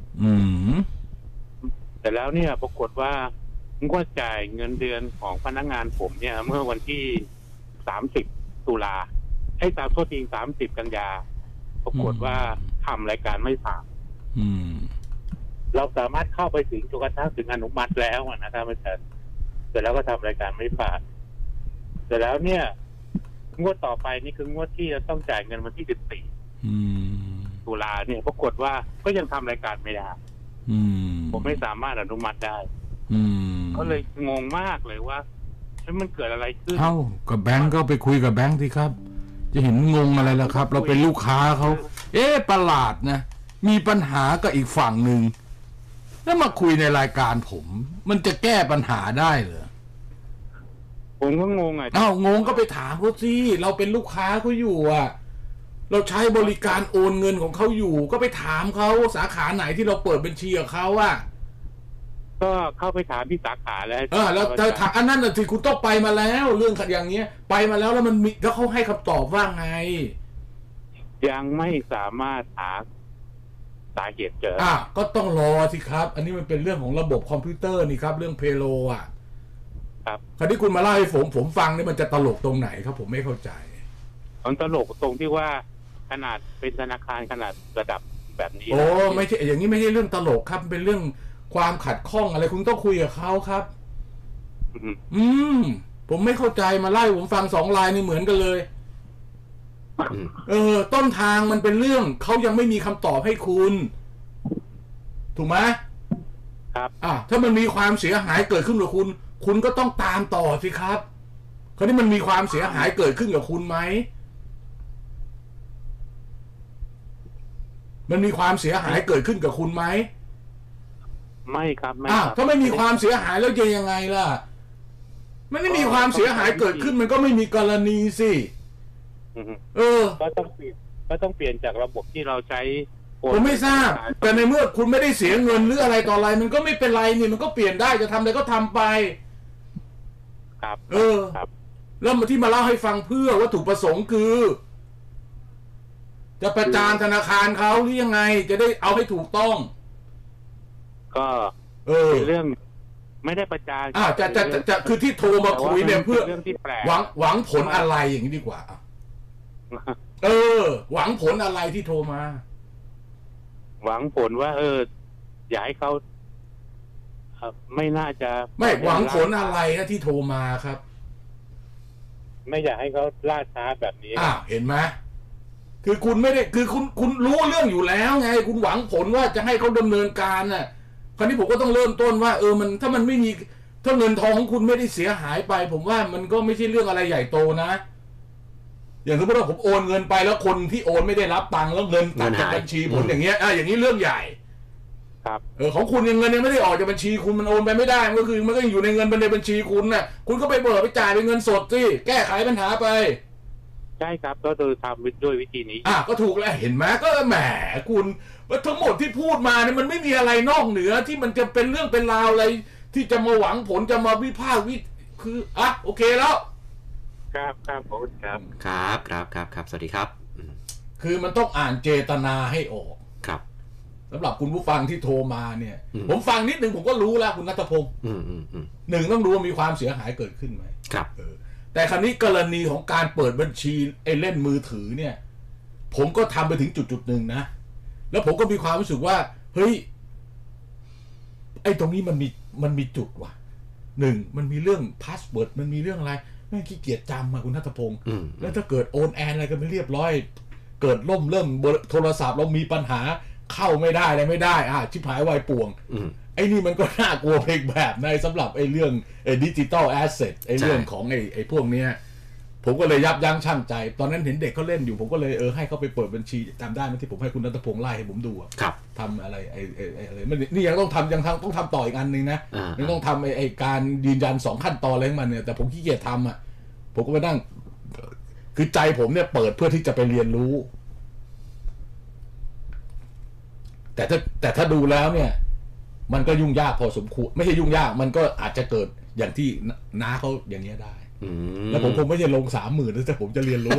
แต่แล้วเนี่ยปรากฏว่าก็จ่ายเงินเดือนของพนักงานผมเนี่ยเมื่อวันที่30 ตุลาโทษที30 กันยาปรากฏว่าทำรายการไม่ผ่านเราสามารถเข้าไปถึงจนกระทั่งถึงอนุมัติแล้วนะครับอาจารย์เสร็จแล้วก็ทำรายการไม่ผ่านเสร็จแล้วเนี่ยงวดต่อไปนี่คืองวดที่จะต้องจ่ายเงินวันที่14 ตุลาเนี่ยปรากฏว่าก็ยังทำรายการไม่ได้ผมไม่สามารถอนุมัติได้ก็เลยงงมากเลยว่ามันเกิดอะไรขึ้นกับแบงก์ก็ไปคุยกับแบงก์ที่ครับจะเห็นงงอะไรล่ะครับเราเป็นลูกค้าเขาประหลาดนะมีปัญหากับอีกฝั่งหนึ่งแล้วมาคุยในรายการผมมันจะแก้ปัญหาได้เหรอผมก็งงงงก็ไปถามเขาสิเราเป็นลูกค้าเขาอยู่เราใช้บริการโอนเงินของเขาอยู่ก็ไปถามเขาสาขาไหนที่เราเปิดบัญชีกับเขาก็เข้าไปถามที่สาขาแล้วแล้วถามอันนั้นน่ะที่คุณต้องไปมาแล้วเรื่องอย่างเงี้ยไปมาแล้วมันมีแล้วเขาให้คำตอบว่าไงยังไม่สามารถหาสาเหตุเจอก็ต้องรอสิครับอันนี้มันเป็นเรื่องของระบบคอมพิวเตอร์นี่ครับเรื่องเพโลครับคราวนี้คุณมาเล่าให้ผมฟังนี่มันจะตลกตรงไหนครับผมไม่เข้าใจมันตลกตรงที่ว่าขนาดเป็นธนาคารขนาดระดับแบบนี้ไม่ใช่อย่างนี้ไม่ใช่เรื่องตลกครับเป็นเรื่องความขัดข้องอะไรคุณต้องคุยกับเขาครับผมไม่เข้าใจมาไล่ผมฟัง2 ลายนี่เหมือนกันเลยต้นทางมันเป็นเรื่องเขายังไม่มีคำตอบให้คุณถูกไหมครับถ้ามันมีความเสียหายเกิดขึ้นกับคุณก็ต้องตามต่อสิครับคราวนี้มันมีความเสียหายเกิดขึ้นกับคุณไหมมันมีความเสียหายเกิดขึ้นกับคุณไหมไม่ครับไม่ถ้าไม่มีความเสียหายแล้วจะยังไงล่ะมันไม่มีความเสียหายเกิดขึ้นมันก็ไม่มีกรณีสิก็ต้องเปลี่ยนจากระบบที่เราใช้ผมไม่ทราบแต่ในเมื่อคุณไม่ได้เสียเงินหรืออะไรต่ออะไรมันก็ไม่เป็นไรนี่มันก็เปลี่ยนได้จะทำอะไรก็ทำไปครับครับแล้วมาที่มาเล่าให้ฟังเพื่อวัตถุประสงค์คือจะประจานธนาคารเขาหรือยังไงจะได้เอาให้ถูกต้องก็เป็นเรื่องไม่ได้ประจานจะคือที่โทรมาคุยเนี่ยเพื่อหวังผลอะไรอย่างนี้ดีกว่าหวังผลอะไรที่โทรมาหวังผลว่าอยากให้เขาไม่น่าจะไม่หวังผลอะไรนะที่โทรมาครับไม่อยากให้เขาล่าช้าแบบนี้เห็นไหมคือคุณไม่ได้คือคุณรู้เรื่องอยู่แล้วไงคุณหวังผลว่าจะให้เขาดำเนินการน่ะคราวนี้ผมก็ต้องเริ่มต้นว่ามันถ้ามันไม่มีถ้าเงินทองของคุณไม่ได้เสียหายไปผมว่ามันก็ไม่ใช่เรื่องอะไรใหญ่โตนะอย่างสมมติว่าผมโอนเงินไปแล้วคนที่โอนไม่ได้รับตังค์แล้วเงินตัดจากบัญชีผมอย่างเงี้ยอย่างนี้เรื่องใหญ่ครับของคุณเงินยังไม่ได้ออกจากบัญชีคุณมันโอนไปไม่ได้ก็คือมันก็อยู่ในเงินในบัญชีคุณน่ะคุณก็ไปเบิกไปจ่ายเป็นเงินสดสิแก้ไขปัญหาไปใช่ครับก็โดยทำด้วยวิธีนี้ก็ถูกแล้วเห็นไหมก็แหมคุณว่าทั้งหมดที่พูดมาเนี่ยมันไม่มีอะไรนอกเหนือที่มันจะเป็นเรื่องเป็นราวอะไรที่จะมาหวังผลจะมาวิพากษ์คือโอเคแล้วครับครับขอบคุณครับครับสวัสดีครับคือมันต้องอ่านเจตนาให้ออกครับสำหรับคุณผู้ฟังที่โทรมาเนี่ยผมฟังนิดนึงผมก็รู้แล้วคุณณัฐพงศ์หนึ่งต้องรู้ว่ามีความเสียหายเกิดขึ้นไหมครับแต่คราวนี้กรณีของการเปิดบัญชีเล่นมือถือเนี่ยผมก็ทำไปถึงจุดหนึ่งนะแล้วผมก็มีความรู้สึกว่าเฮ้ยตรงนี้มันมีจุดว่ะหนึ่งมันมีเรื่องพาสเวิร์ดมันมีเรื่องอะไรไม่ขี้เกียจจำคุณณัฐพงศ์แล้วถ้าเกิดโอนแอนอะไรกันไม่เรียบร้อยเกิดเริ่มโทรศัพท์เรามีปัญหาเข้าไม่ได้อะไรไม่ได้ชิบหายวายป่วงนี่มันก็น่ากลัวเพลงแบบในสำหรับเรื่องดิจิตอลแอสเซทเรื่องของพวกเนี้ยผมก็เลยยับยั้งชั่งใจตอนนั้นเห็นเด็กเขาเล่นอยู่ผมก็เลยให้เขาไปเปิดบัญชีจำได้ไหมที่ผมให้คุณณัฐพงศ์ไล่ให้ผมดูทำอะไรอะไรนี่ยังต้องทำต้องทำต่ออีกอันนึงนะยังต้องทำการยืนยัน2 ขั้นตอนอะไรของมันเนี่ยแต่ผมขี้เกียจทำผมก็ไปนั่งคือใจผมเนี่ยเปิดเพื่อที่จะไปเรียนรู้แต่ถ้าดูแล้วเนี่ยมันก็ยุ่งยากพอสมควรไม่ใช่ยุ่งยากมันก็อาจจะเกิดอย่างที่น้าเขาอย่างนี้ได้แล้วผมคงไม่จะลง 30,000แต่ผมจะเรียนรู้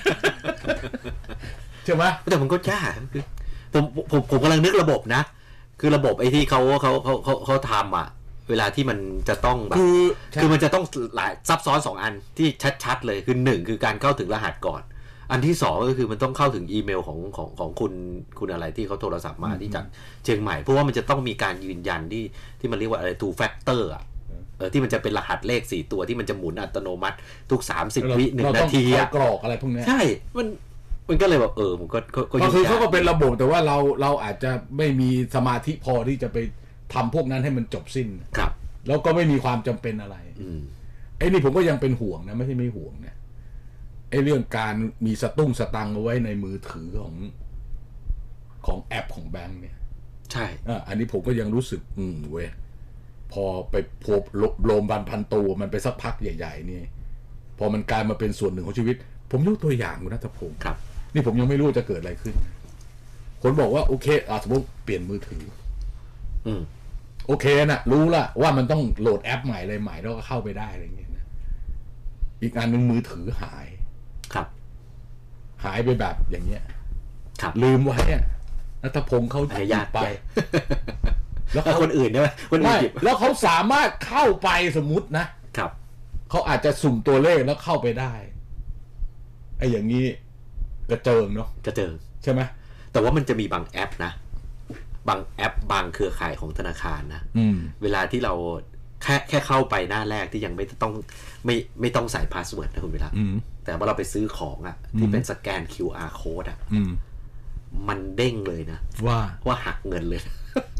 ใช่ไหมแต่มันก็ยากคือผมกำลังนึกระบบนะคือระบบที่เขาทำเวลาที่มันจะต้องแบบคือมันจะต้องหลายซับซ้อน2 อันที่ชัดๆเลยคือ1คือการเข้าถึงรหัสก่อนอันที่2ก็คือมันต้องเข้าถึงอีเมลของคุณอะไรที่เขาโทรศัพท์มาที่จากเชียงใหม่เพราะว่ามันจะต้องมีการยืนยันที่มันเรียกว่าอะไร two factor ที่มันจะเป็นรหัสเลข4 ตัวที่มันจะหมุนอัตโนมัติทุก30 วิ1 นาทีกรอกอะไรพวกนี้ใช่มันก็เลยแบบผมก็คือเขาก็เป็นระบบแต่ว่าเราอาจจะไม่มีสมาธิพอที่จะไปทำพวกนั้นให้มันจบสิ้นครับแล้วก็ไม่มีความจำเป็นอะไรนี่ผมก็ยังเป็นห่วงนะไม่ใช่ไม่ห่วงนะเรื่องการมีสตังค์เอาไว้ในมือถือของแอปของแบงค์เนี่ยใช่อันนี้ผมก็ยังรู้สึกเว้ยพอไปพบโลมพันตัวมันไปสักพักใหญ่ๆนี่พอมันกลายมาเป็นส่วนหนึ่งของชีวิตผมยกตัวอย่างคุณณัฐพงศ์ครับนี่ผมยังไม่รู้จะเกิดอะไรขึ้นคนบอกว่าโอเคสมมติเปลี่ยนมือถือโโอเคนะรู้ละว่ามันต้องโหลดแอปใหม่อะไรใหม่แล้วก็เข้าไปได้อะไรเงี้ยนะอีกอันหนึ่งมือถือหายครับหายไปแบบอย่างเงี้ยครับลืมไว้เนี่ยนัทพงศ์เขาหยิบไปแล้วคนอื่นได้ไหมคนอื่นหยิบแล้วเขาสามารถเข้าไปสมมุตินะครับเขาอาจจะสุ่มตัวเลขแล้วเข้าไปได้ไอ้อย่างนี้กระเจิงเนาะกระเจิงใช่ไหมแต่ว่ามันจะมีบางแอปนะบางแอปบางเครือข่ายของธนาคารนะเวลาที่เราแค่เข้าไปหน้าแรกที่ยังไม่ต้องใส่พาสเวิร์ดนะคุณเวลาแต่ว่าเราไปซื้อของอ่ะที่เป็นสแกน QR code อ่ะมันเด้งเลยนะว่าหักเงินเลย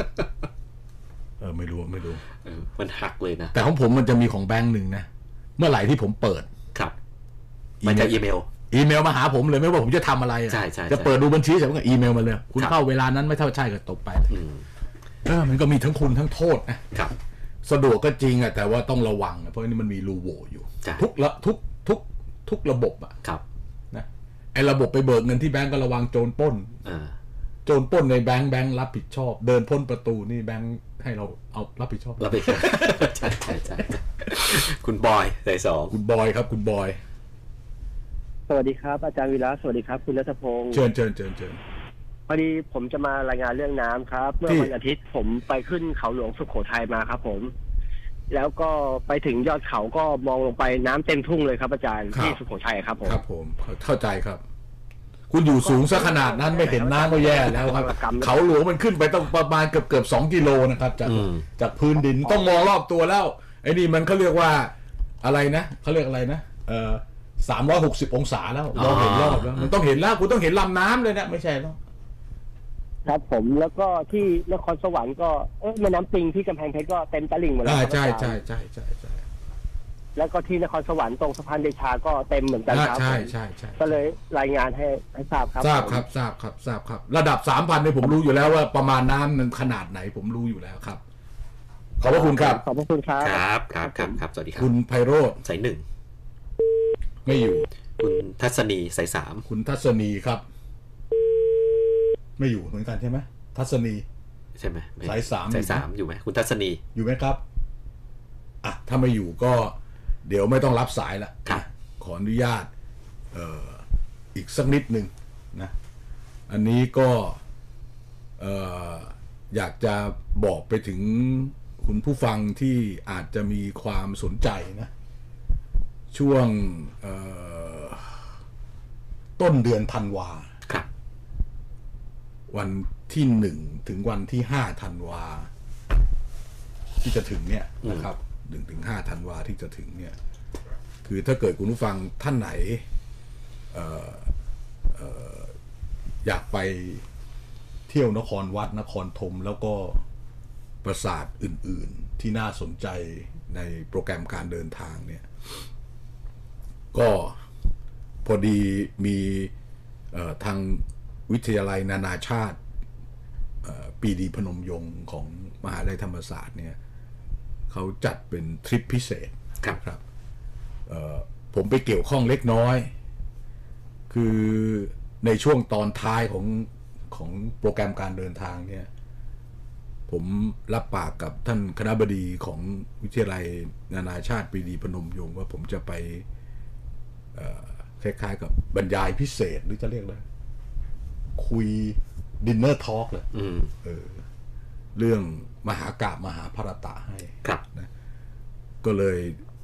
ไม่รู้มันหักเลยนะแต่ของผมมันจะมีของแบงค์หนึ่งนะเมื่อไหร่ที่ผมเปิดครับมันจะอีเมลมาหาผมเลยไม่ว่าผมจะทำอะไรจะเปิดดูบัญชีเสร็จก็อีเมลมาเลยคุณเข้าเวลานั้นไม่เท่าใช่ก็ตกไปมันก็มีทั้งคุณทั้งโทษนะครับสะดวกก็จริงอ่ะแต่ว่าต้องระวังเพราะนี่มันมีรูโหว่อยู่ทุกระบบอ่ะนะไอ้ระบบไปเบิกเงินที่แบงก์ก็ระวังโจรปล้นในแบงก์รับผิดชอบเดินพ้นประตูนี่แบงก์ให้เราเอารับผิดชอบใช่คุณบอยสาย2 คุณบอยครับคุณบอยสวัสดีครับอาจารย์วีระสวัสดีครับคุณรัตพงศ์เชิญพอดีผมจะมารายงานเรื่องน้ำครับเมื่อวันอาทิตย์ผมไปขึ้นเขาหลวงสุโขทัยมาครับผมแล้วก็ไปถึงยอดเขาก็มองลงไปน้ำเต็มทุ่งเลยครับอาจารย์ที่สุโขทัยครับผมครับผมเข้าใจครับคุณอยู่สูงซะขนาดนั้นไม่เห็นน้ำก็แย่แล้วครับเขาหลวงมันขึ้นไปต้องประมาณเกือบ2 กิโลนะครับจากพื้นดินต้องมองรอบตัวแล้วไอ้นี่มันเขาเรียกว่าอะไรนะเขาเรียกอะไรนะ360 องศาแล้วเราเห็นรอบแล้วมันต้องเห็นแล้วคุณต้องเห็นลำน้ำเลยนะไม่ใช่หรอครับผมแล้วก็ที่นครสวรรค์ก็แม่น้ำปิงที่กำแพงเพชรก็เต็มตลิ่งหมดแล้วใช่แล้วก็ที่นครสวรรค์ตรงสะพานเดชาก็เต็มเหมือนกันครับใช่ก็เลยรายงานให้ทราบครับทราบครับระดับ 3,000 เนี่ยผมรู้อยู่แล้วว่าประมาณน้ำมันขนาดไหนผมรู้อยู่แล้วครับขอบพระคุณครับขอบพระคุณครับครับสวัสดีครับคุณไพโรจน์สาย 1ไม่อยู่คุณทัศนีสาย3 คุณทัศนีครับไม่อยู่เหมือนกันใช่ไหมทัศนีใช่ไหมสาย3 อยู่ไหมคุณทัศนีอยู่ไหมครับถ้าไม่อยู่ก็เดี๋ยวไม่ต้องรับสายละขออนุญาตอีกสักนิดนึงนะอันนี้ก็อยากจะบอกไปถึงคุณผู้ฟังที่อาจจะมีความสนใจนะช่วงต้นเดือนธันวาวันที่1ถึงวันที่5ธันวาที่จะถึงเนี่ยนะครับ1 ถึง 5ธันวาที่จะถึงเนี่ยคือถ้าเกิดคุณผู้ฟังท่านไหนอยากไปเที่ยวนครวัดนครธมแล้วก็ปราสาทอื่นๆที่น่าสนใจในโปรแกรมการเดินทางเนี่ยก็พอดีมีทางวิทยาลัยนานาชาติปรีดีพนมยงค์ของมหาวิทยาลัยธรรมศาสตร์เนี่ยเขาจัดเป็นทริปพิเศษครับผมไปเกี่ยวข้องเล็กน้อยคือในช่วงตอนท้ายของโปรแกรมการเดินทางเนี่ยผมรับปากกับท่านคณบดีของวิทยาลัยนานาชาติปรีดีพนมยงค์ว่าผมจะไปคล้ายๆกับบรรยายพิเศษหรือจะเรียกอะไรคุยดินเนอร์ทอล์กเลยเรื่องมหากาพย์มหาภารตะให้นะก็เลย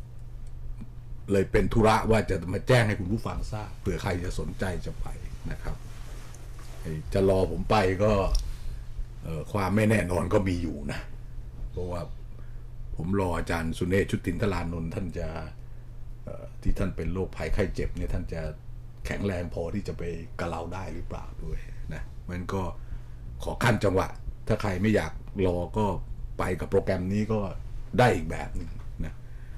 เป็นธุระว่าจะมาแจ้งให้คุณผู้ฟังทราบเผื่อใครจะสนใจจะไปนะครับจะรอผมไปก็ความไม่แน่นอนก็มีอยู่นะเพราะว่าผมรออาจารย์สุเนศ ชุตินทรานนท์ท่านจะที่ท่านเป็นโรคภัยไข้เจ็บเนี่ยท่านจะแข็งแรงพอที่จะไปกับเราได้หรือเปล่าด้วยนะมันก็ขอขั้นจังหวะถ้าใครไม่อยากรอก็ไปกับโปรแกรมนี้ก็ได้อีกแบบนึงนะ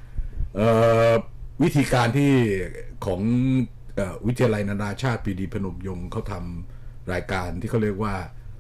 วิธีการที่ของวิทยาลัยนานาชาติปรีดีพนมยงค์เขาทำรายการที่เขาเรียกว่า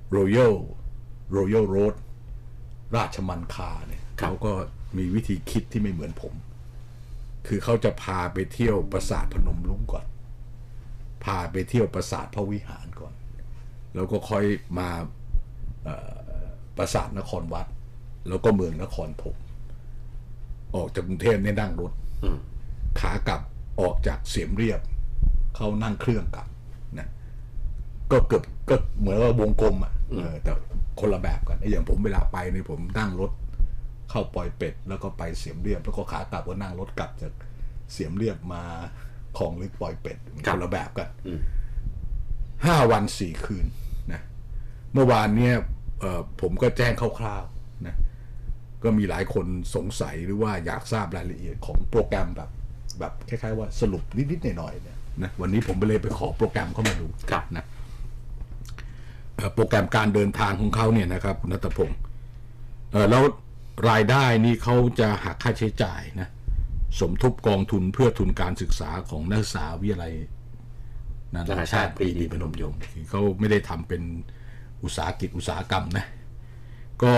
Royal Road ราชมังคลาเนี่ยเขาก็มีวิธีคิดที่ไม่เหมือนผมคือเขาจะพาไปเที่ยวปราสาทพนมรุ้งก่อนพาไปเที่ยวปราสาทพระวิหารก่อนแล้วก็ค่อยมาปราสาทนครวัดแล้วก็เมืองนครธมออกจากกรุงเทพเนี่ยนั่งรถขากลับออกจากเสียมเรียบเขานั่งเครื่องกลับนะก็เกือบก็เหมือนว่าวงกลมแต่คนละแบบกันอย่างผมเวลาไปนี่ผมนั่งรถเข้าปอยเป็ดแล้วก็ไปเสียมเรียบแล้วก็ขากลับก็นั่งรถกลับจากเสียมเรียบมาคลองลึกปอยเป็ดคนละแบบกัน5 วัน 4 คืนนะเมื่อวานเนี่ยผมก็แจ้งคร่าวๆนะก็มีหลายคนสงสัยหรือว่าอยากทราบรายละเอียดของโปรแกรมแบบคล้ายๆว่าสรุปนิดๆหน่อยๆเนี่ยนะวันนี้ผมไปเลยไปขอโปรแกรมเข้ามาดูนะโปรแกรมการเดินทางของเขาเนี่ยนะครับคุณณัฐพงศ์แล้วรายได้นี่เขาจะหักค่าใช้จ่ายนะสมทบกองทุนเพื่อทุนการศึกษาของนักศึกษาวิทยาลัยนานาชาติปรีดีพนมยงค์เขาไม่ได้ทำเป็นอุตสาหกิจอุตสาหกรรมนะก็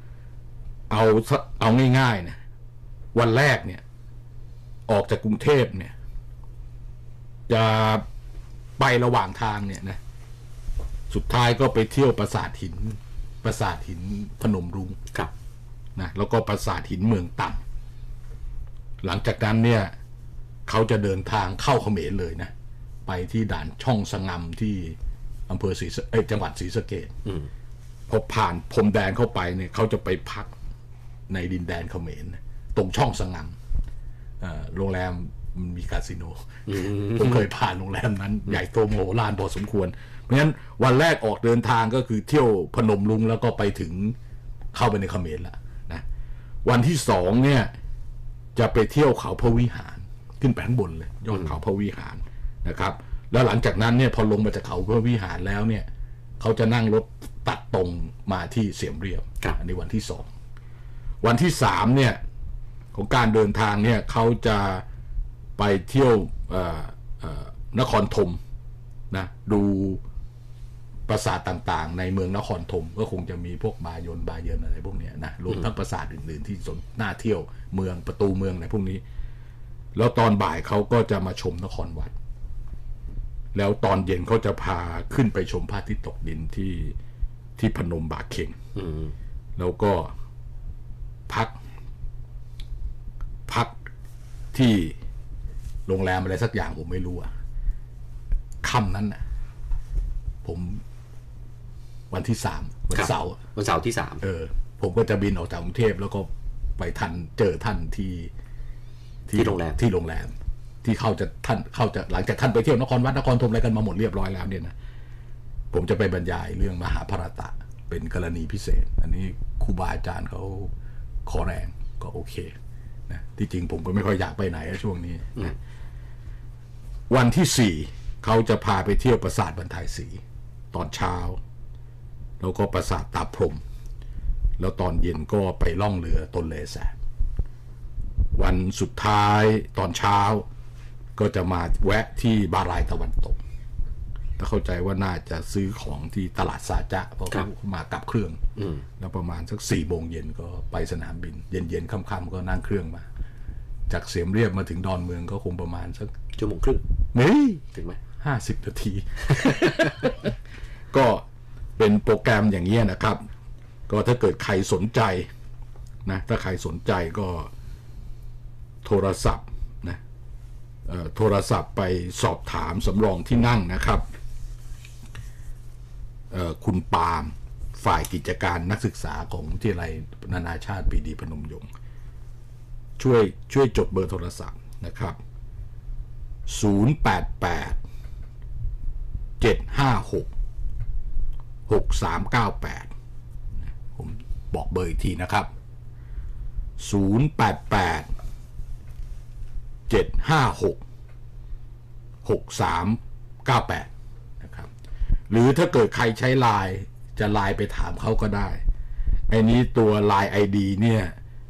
เอาง่ายๆนะวันแรกเนี่ยออกจากกรุงเทพเนี่ยจะไประหว่างทางเนี่ยนะสุดท้ายก็ไปเที่ยวปราสาทหินพนมรุ้งนะแล้วก็ปราสาทหินเมืองต่ำหลังจากนั้นเนี่ยเขาจะเดินทางเข้าเขมรเลยนะไปที่ด่านช่องสงำที่อำเภอจังหวัดศรีสะเกษพอผ่านพรมแดนเข้าไปเนี่ยเขาจะไปพักในดินแดนเขมรตรงช่องสงำโรงแรมมีคาสิโนผมเคยผ่านโรงแรมนั้นใหญ่โตมโหฬารพอสมควรเพราะฉะนั้นวันแรกออกเดินทางก็คือเที่ยวพนมรุ้งแล้วก็ไปถึงเข้าไปในเขมรแล้วนะวันที่2เนี่ยจะไปเที่ยวเขาพระวิหารขึ้นไปข้างบนเลยยอดเขาพระวิหารนะครับแล้วหลังจากนั้นเนี่ยพอลงมาจากเขาพระวิหารแล้วเนี่ยเขาจะนั่งรถตัดตรงมาที่เสียมเรียบอันนี้วันที่2วันที่3เนี่ยของการเดินทางเนี่ยเขาจะไปเที่ยวนครธมนะดูปราสาทต่างๆในเมืองนครธมก็คงจะมีพวกบายนอะไรพวกนี้นะรวมทั้งปราสาทอื่นๆที่น่าเที่ยวเมืองประตูเมืองอะไรพวกนี้แล้วตอนบ่ายเขาก็จะมาชมนครวัดแล้วตอนเย็นเขาจะพาขึ้นไปชมพระอาทิตย์ตกดินที่พนมบาเค็งแล้วก็พักที่โรงแรมอะไรสักอย่างผมไม่รู้อะค่ำนั้นนะผมวันที่3วันเสาร์ที่ผมก็จะบินออกจากกรุงเทพแล้วก็ไปเจอท่านที่โรงแรมที่เข้าจะหลังจากท่านไปเที่ยวนครวัดนครธมอะไรกันมาหมดเรียบร้อยแล้วเนี่ยนะผมจะไปบรรยายเรื่องมหาภารตะเป็นกรณีพิเศษอันนี้ครูบาอาจารย์เขาขอแรงก็โอเคนะที่จริงผมก็ไม่ค่อยอยากไปไหนช่วงนี้นะวันที่4เขาจะพาไปเที่ยวปราสาทบรรทายศรีตอนเช้าแล้วก็ปราสาทตาพรหมแล้วตอนเย็นก็ไปล่องเรือต้นเลแสบวันสุดท้ายตอนเช้าก็จะมาแวะที่บารายตะวันตกแต่เข้าใจว่าน่าจะซื้อของที่ตลาดสาจะเพราะเขามากลับเครื่องแล้วประมาณสัก4 โมงเย็นก็ไปสนามบินเย็นค่ำๆก็นั่งเครื่องมาจากเสียมเรียบมาถึงดอนเมืองก็คงประมาณสัก 1.5 ชั่วโมงถึงไหม 50 นาที ก็เป็นโปรแกรมอย่างนี้นะครับก็ถ้าเกิดใครสนใจนะถ้าใครสนใจก็โทรศัพท์นะโทรศัพท์ไปสอบถามสำรองที่นั่งนะครับคุณปาล์มฝ่ายกิจการนักศึกษาของวิทยาลัยนานาชาติปรีดีพนมยงค์ช่วยจดเบอร์โทรศัพท์นะครับ088 756 6398ผมบอกเบอร์อีกทีนะครับ088 756 6398นะครับหรือถ้าเกิดใครใช้ไลน์จะไลน์ไปถามเขาก็ได้ไอ้นี้ตัวไลน์ ID เนี่ย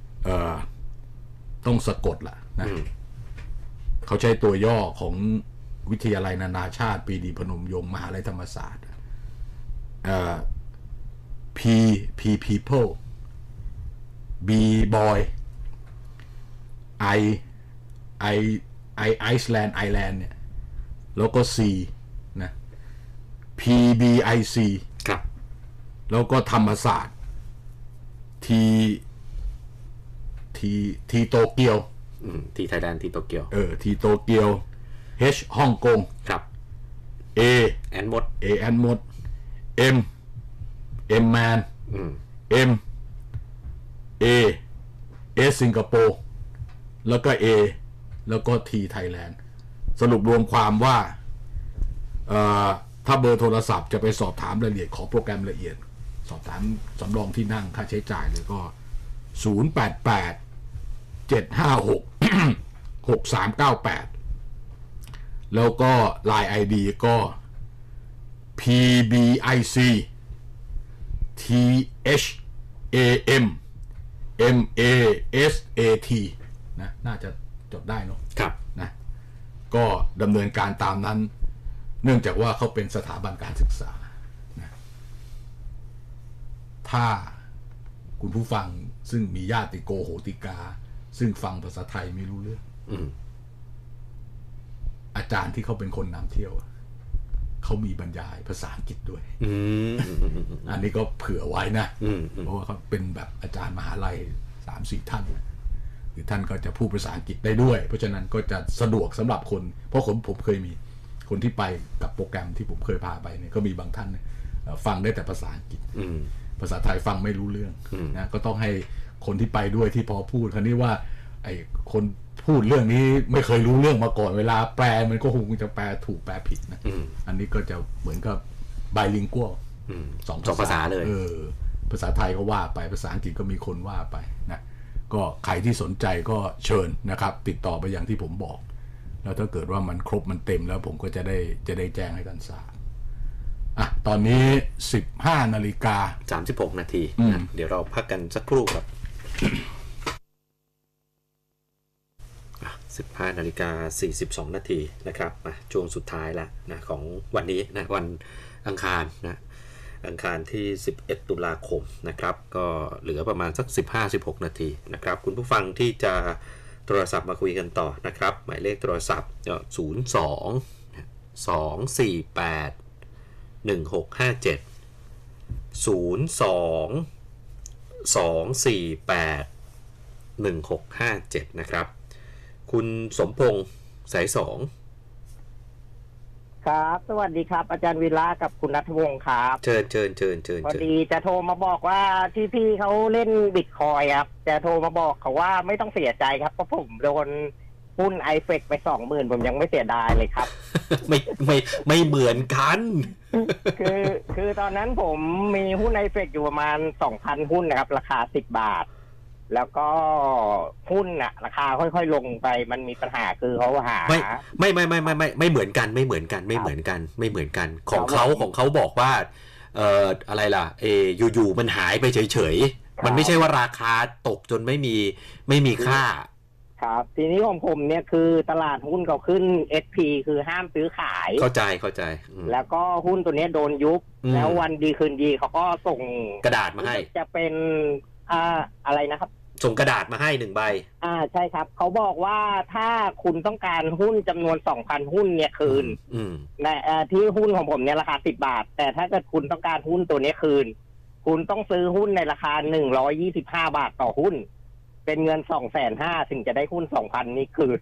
ต้องสะกดล่ะนะเขาใช้ตัวย่อของวิทยาลัยนานาชาติปรีดีพนมยงค์มหาวิทยาลัยธรรมศาสตร์P people B boy I Iceland เนี่ยแล้วก็ C นะ PBIC ครับแล้วก็ธรรมศาสตร์ทีโตเกียวทีไทยแลนด์ทีโตเกียวทีโตเกียว H ฮ่องกงครับ A แอนมด A แอนมด MแมนM A S สิงคโปร์แล้วก็ A แล้วก็ T ไทยแลนด์สรุปรวมความว่าถ้าเบอร์โทรศัพท์จะไปสอบถามรายละเอียดขอโปรแกรมละเอียดสอบถามสำรองที่นั่งค่าใช้จ่ายเลยก็088 756 6398แล้วก็ Line ID ก็ PBIC THAM MASAT นะน่าจะจดได้เนาะครับนะก็ดำเนินการตามนั้นเนื่องจากว่าเขาเป็นสถาบันการศึกษานะถ้าคุณผู้ฟังซึ่งมีญาติโกโหติกาซึ่งฟังภาษาไทยไม่รู้เรื่องอาจารย์ที่เขาเป็นคนนำเที่ยวเขามีบรรยายภาษาอังกฤษด้วยอันนี้ก็เผื่อไว้นะเพราะว่าเขาเป็นแบบอาจารย์มหาลัย 3-4 ท่านหรือท่านก็จะพูดภาษาอังกฤษได้ด้วยเพราะฉะนั้นก็จะสะดวกสำหรับคนเพราะผมเคยมีคนที่ไปกับโปรแกรมที่ผมเคยพาไปเนี่ยก็มีบางท่านฟังได้แต่ภาษาอังกฤษภาษาไทยฟังไม่รู้เรื่องนะก็ต้องให้คนที่ไปด้วยที่พอพูดคราวนี้ว่าไอ้คนพูดเรื่องนี้ไม่เคยรู้เรื่องมาก่อนเวลาแปลมันก็คงจะแปลถูกแปลผิดนะอันนี้ก็จะเหมือนกับไบลิงกัวสองภาษาเลยภาษาไทยก็ว่าไปภาษาอังกฤษก็มีคนว่าไปนะก็ใครที่สนใจก็เชิญนะครับติดต่อไปอย่างที่ผมบอกแล้วถ้าเกิดว่ามันครบมันเต็มแล้วผมก็จะได้แจ้งให้ท่านทราบตอนนี้ 15:36 นาทีเดี๋ยวเราพักกันสักครู่ครับ 15:42 นาทีนะครับช่วงสุดท้ายแล้วนะของวันนี้นะวันอังคารนะอังคารที่11ตุลาคมนะครับก็เหลือประมาณสัก 15-16 นาทีนะครับคุณผู้ฟังที่จะโทรศัพท์มาคุยกันต่อนะครับหมายเลขโทรศัพท์02-248-1657 นะครับคุณสมพงษ์สาย2 ครับสวัสดีครับอาจารย์วิระกับคุณณัฐวงศ์ครับเชิญพอดีจะโทรมาบอกว่าที่พี่เขาเล่นบิตคอยครับจะโทรมาบอกเขาว่าไม่ต้องเสียใจครับเพราะผมโดนหุ้นไอเฟกไป 20,000 ผมยังไม่เสียดายเลยครับไม่เหมือนกันคือตอนนั้นผมมีหุ้นไอเฟกอยู่ประมาณ 2,000 หุ้นนะครับราคา10 บาทแล้วก็หุ้นอะราคาค่อยๆลงไปมันมีปัญหาคือเขาหาไม่เหมือนกันของเขาบอกว่าอะไรล่ะอยู่ๆมันหายไปเฉยๆมันไม่ใช่ว่าราคาตกจนไม่มีค่าครับทีนี้ของผมเนี่ยคือตลาดหุ้นเขาขึ้น SP คือห้ามซื้อขายเข้าใจแล้วก็หุ้นตัวนี้โดนยุบแล้ววันดีคืนดีเขาก็ส่งกระดาษมาให้จะเป็นอะไรนะครับส่งกระดาษมาให้1ใบใช่ครับเขาบอกว่าถ้าคุณต้องการหุ้นจำนวน 2,000 หุ้นเนี่ยคืนในที่หุ้นของผมเนี่ยราคา10 บาทแต่ถ้าเกิดคุณต้องการหุ้นตัวนี้คืนคุณต้องซื้อหุ้นในราคา125 บาทต่อหุ้นเป็นเงิน 250,000 ถึงจะได้หุ้น 2,000 นี้คืน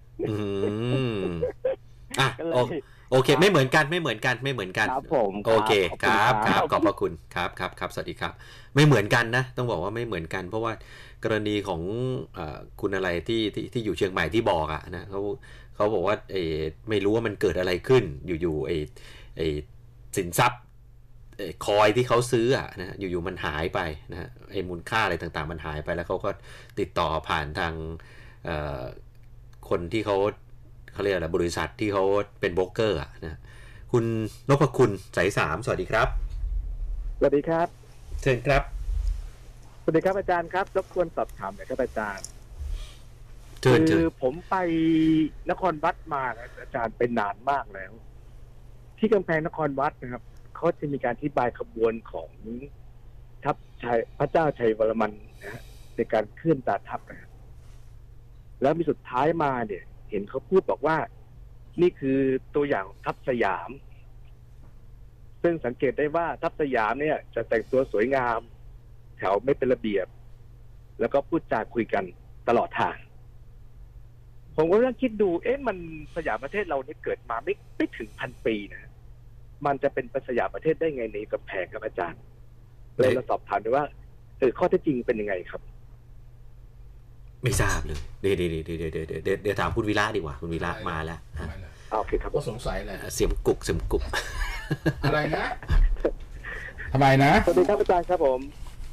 โอเคไม่เหมือนกันครับผมโอเคครับขอบพระคุณครับสวัสดีครับไม่เหมือนกันนะต้องบอกว่าไม่เหมือนกันเพราะว่ากรณีของคุณอะไรที่อยู่เชียงใหม่ที่บอกอะนะเขาบอกว่าไม่รู้ว่ามันเกิดอะไรขึ้นอยู่สินทรัพย์คอยที่เขาซื้ออะนะอยู่ๆมันหายไปนะมูลค่าอะไรต่างๆมันหายไปแล้วเขาก็ติดต่อผ่านทางคนที่เขาเรียกอะไรบริษัทที่เขาเป็นโบรกเกอร์อะนะคุณนพคุณสาย3สวัสดีครับสวัสดีครับเชิญครับสวัสดีครับอาจารย์ครับรบกวนสอบถามหน่อยครับอาจารย์คือผมไปนครวัดมาอาจารย์เป็นนานมากแล้วที่กำแพงนครวัดนะครับเขาจะมีการอธิบายขบวนของทัพชัยพระเจ้าชัยวรมันนะในการเคลื่อนตาทัพนะแล้วมีสุดท้ายมาเนี่ยเห็นเขาพูดบอกว่านี่คือตัวอย่างทัพสยามซึ่งสังเกตได้ว่าทัพสยามเนี่ยจะแต่งตัวสวยงามแถวไม่เป็นระเบียบแล้วก็พูดจาคุยกันตลอดทางผมก็นั่งคิดดูมันสยามประเทศเราเนี่ยเกิดมาไม่ถึง1,000 ปีนะมันจะเป็นสยามประเทศได้ไงในกำแพงครับอาจารย์เลยมาสอบถามดูว่าข้อเท็จจริงเป็นยังไงครับไม่ทราบเลยเดี๋ยวถามคุณวีระดีกว่าคุณวีระมาแล้วโอเคครับก็สงสัยแหละเสียมกุกอะไรนะทำไมนะสวัสดีครับอาจารย์ครับผม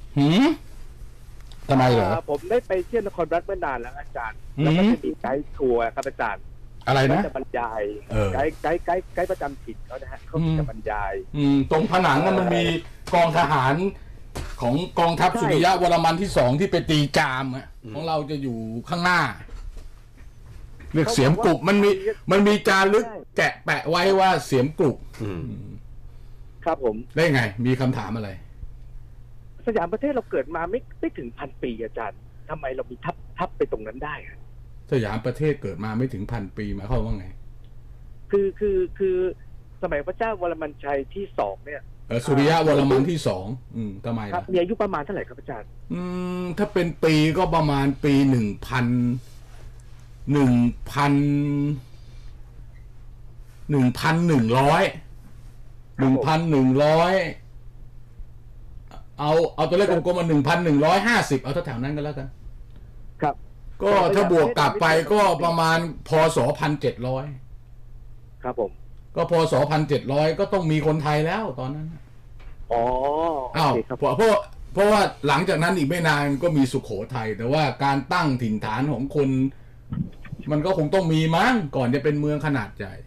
ทำไมเหรอผมได้ไปเที่ยวนครรัฐเมื่อนานแล้วอาจารย์แล้วก็จะมีไกด์ทัวร์ครับอาจารย์อะไรนะจะบรรยายไกด์ประจำถิ่นเขานะฮะเขาจะบรรยายตรงผนังนั้นมันมีกองทหารของกองทัพสุริยะวรมันที่2ที่ไปตีจามของเราจะอยู่ข้างหน้าเรียกเสียมกุกมันมีจารึกแกะแปะไว้ว่าเสียมกุกครับผมได้ไงมีคำถามอะไรสยามประเทศเราเกิดมาไม่ถึง1,000 ปีอาจารย์ทำไมเรามีทับไปตรงนั้นได้สยามประเทศเกิดมาไม่ถึง1,000 ปีหมายความว่าไงคือสมัยพระเจ้าวรมันชัยที่2เนี่ยสุริยะวรมันที่2ทำไมครับมีอายุประมาณเท่าไหร่ครับอาจารย์ถ้าเป็นปีก็ประมาณปี1,100เอาตัวเลขกลมๆมา1,150เอาแถวๆนั้นก็แล้วกันครับก็ถ้าบวกกลับไปก็ประมาณพ.ศ. 1,700ครับผมก็พ.ศ. 1,700ก็ต้องมีคนไทยแล้วตอนนั้นอ้าวเพราะว่าหลังจากนั้นอีกไม่นานก็มีสุโขทัยแต่ว่าการตั้งถิ่นฐานของคนมันก็คงต้องมีมั้งก่อนจะเป็นเมืองขนาดใหญ่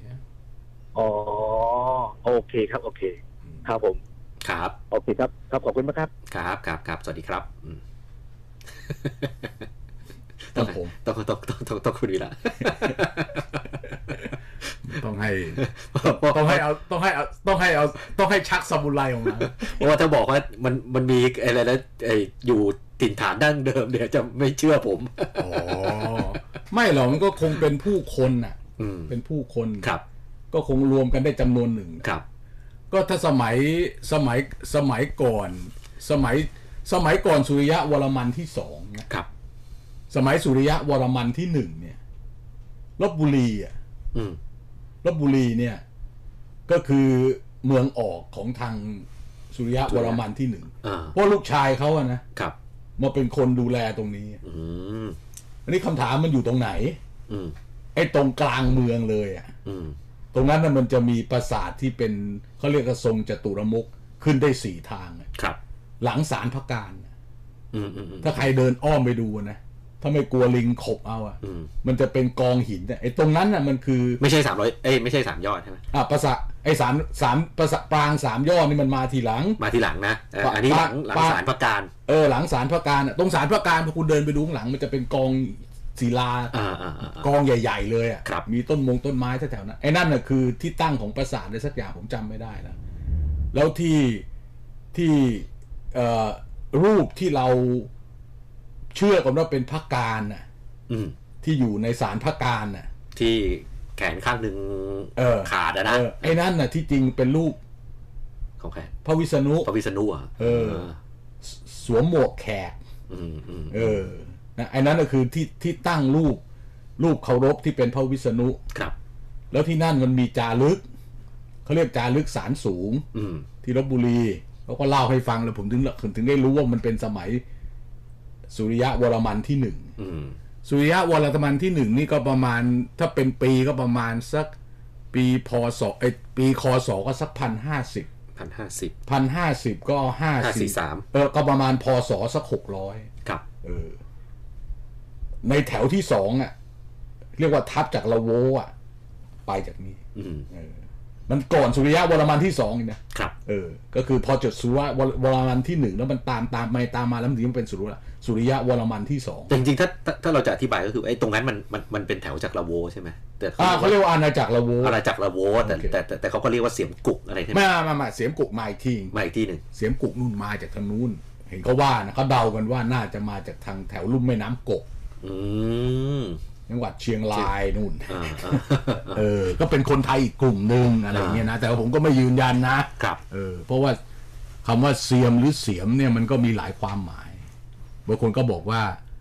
โอเคครับโอเคครับผมครับโอเคครับขอบคุณมากครับครับสวัสดีครับต้องคุณวีระต้องให้ชักซามูไรออกมาเพราะว่าถ้าบอกว่ามันมีอะไรแล้วอยู่ถิ่นฐานดั้งเดิมเดี๋ยวจะไม่เชื่อผมไม่หรอกมันก็คงเป็นผู้คนน่ะเป็นผู้คนครับก็คงรวมกันได้จำนวนหนึ่งครับก็ถ้าสมัยก่อนสุริยะวรมันที่2 นะครับสมัยสุริยะวรมันที่1เนี่ยลพบุรีลพบุรีเนี่ยก็คือเมืองออกของทางสุริยะวรมันที่1เพราะลูกชายเขานะครับมาเป็นคนดูแลตรงนี้อันนี้คำถามมันอยู่ตรงไหนไอ้ตรงกลางเมืองเลยตรงนั้นมันจะมีปราสาทที่เป็นเขาเรียกว่าทรงจตุรมุขขึ้นได้4 ทางครับหลังศาลพระการถ้าใครเดินอ้อมไปดูนะถ้าไม่กลัวลิงขบเอามันจะเป็นกองหินไอ้ตรงนั้นมันคือไม่ใช่300ไม่ใช่3 ยอดใช่ไหมปราสาทไอ้3ปราสาทปราง3 ยอดนี่มันมาทีหลังนะอันนี้หลังศาลพระการหลังศาลพระการตรงศาลพระการพอคุณเดินไปดูข้างหลังมันจะเป็นกองศิลากองใหญ่ๆเลยมีต้นไม้แถวๆนั้นไอ้นั่นคือที่ตั้งของปราสาทอะไรสักอย่างผมจำไม่ได้แล้วที่รูปที่เราเชื่อกันว่าเป็นพระการที่อยู่ในศาลพระการที่แขนข้างหนึ่งขาดนะไอ้นั่นที่จริงเป็นรูปของใครพระวิษณุสวมหมวกแขกไอ้นั้นก็คือที่ตั้งรูปเคารพที่เป็นพระวิษณุครับแล้วที่นั่นมันมีจารึกเขาเรียกจารึกศาลสูงที่ลพบุรีเขาก็เล่าให้ฟังแล้วผมถึงได้รู้ว่ามันเป็นสมัยสุริยะวรมันที่1สุริยะวรมันที่1นี่ก็ประมาณถ้าเป็นปีก็ประมาณสักปีพ.ศ.ปีค.ศ.ก็สัก1,050ก็ 543 ก็ประมาณพ.ศ.สัก600 ครับในแถวที่2เรียกว่าทัพจากละโวไปจากนี้มันก่อนสุริยะวรมันที่2 นะครับก็คือพอจดสุริยะวรมันที่1แล้วมันตามมาแล้วมันถึงเป็นสุริยะวรมันที่2 แต่จริงๆถ้าเราจะอธิบายก็คือไอ้ตรงนั้นมันเป็นแถวจากละโวใช่ไหมแต่เขาเรียกว่าอาณาจักรละโวแต่เขาก็เรียกว่าเสียมกุกอะไรใช่ไหมไม่เสียมกุกมาอีกที่นึงเสียมกุกนู่นมาจากทางนู้นเห็นเขาว่านะเขาเดากันว่าน่าจะมาจากทางแถวลุ่มแม่น้ำกกจังหวัดเชียงรายนู่นก็เป็นคนไทยอีกกลุ่มนึงอะไรอย่างเงี้ยนะแต่ผมก็ไม่ยืนยันนะครับเพราะว่าคำว่าเสียมหรือเสียมเนี่ยมันก็มีหลายความหมายบางคนก็บอกว่า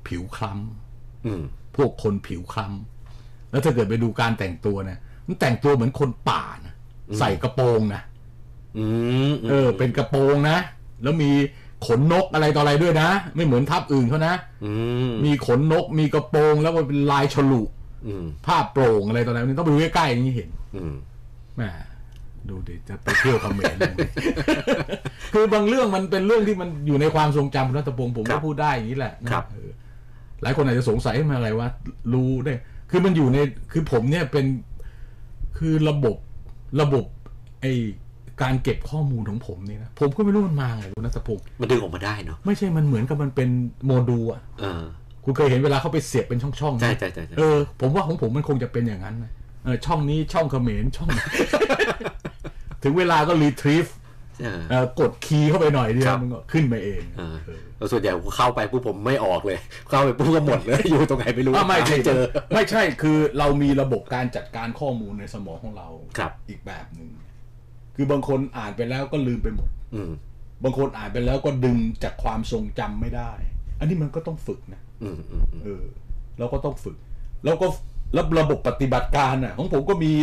ผิวคล้ำพวกคนผิวคล้ำแล้วถ้าเกิดไปดูการแต่งตัวเนี่ยมันแต่งตัวเหมือนคนป่านะใส่กระโปรงนะเป็นกระโปรงนะแล้วมีขนนกอะไรต่ออะไรด้วยนะไม่เหมือนทัพอื่นเขานะมีขนนกมีกระโปรงแล้วมันเป็นลายฉลุผ้าโปร่งอะไรต่ออะไรนี่ต้องไปดูใกล้ๆอย่างนี้เห็นแม่ดูดิจะไปเที่ยวเขมรเลย คือบางเรื่องมันเป็นเรื่องที่มันอยู่ในความทรงจำคุณรัตพงศ์ผมก็พูดได้อย่างนี้แหละนะครับหลายคนอาจจะสงสัยมาอะไรว่ารู้ได้คือมันอยู่ในคือผมเนี่ยเป็นคือระบบไอการเก็บข้อมูลของผมนี่นะผมก็ไม่รู้มันมาไงคุณรัตพงศ์มันดึงออกมาได้เนาะไม่ใช่มันเหมือนกับมันเป็นโมดูลอ่ะคุณเคยเห็นเวลาเขาไปเสียบเป็นช่องๆใช่ผมว่าของผมมันคงจะเป็นอย่างนั้นนะช่องนี้ช่องเขมรช่อง ถึงเวลาก็รีทรีฟกดคีย์เข้าไปหน่อยเดียวมันก็ขึ้นมาเองแล้วส่วนใหญ่เข้าไปปุ๊บผมไม่ออกเลยเข้าไปปุ๊บก็หมดเลยอยู่ตรงไหนไม่รู้ไม่เจอไม่ใช่คือเรามีระบบการจัดการข้อมูลในสมองของเราอีกแบบหนึ่งคือบางคนอ่านไปแล้วก็ลืมไปหมดบางคนอ่านไปแล้วก็ดึงจากความทรงจำไม่ได้อันนี้มันก็ต้องฝึกนะเราก็ต้องฝึกแล้วก็ระบบปฏิบัติการน่ะของผมก็มี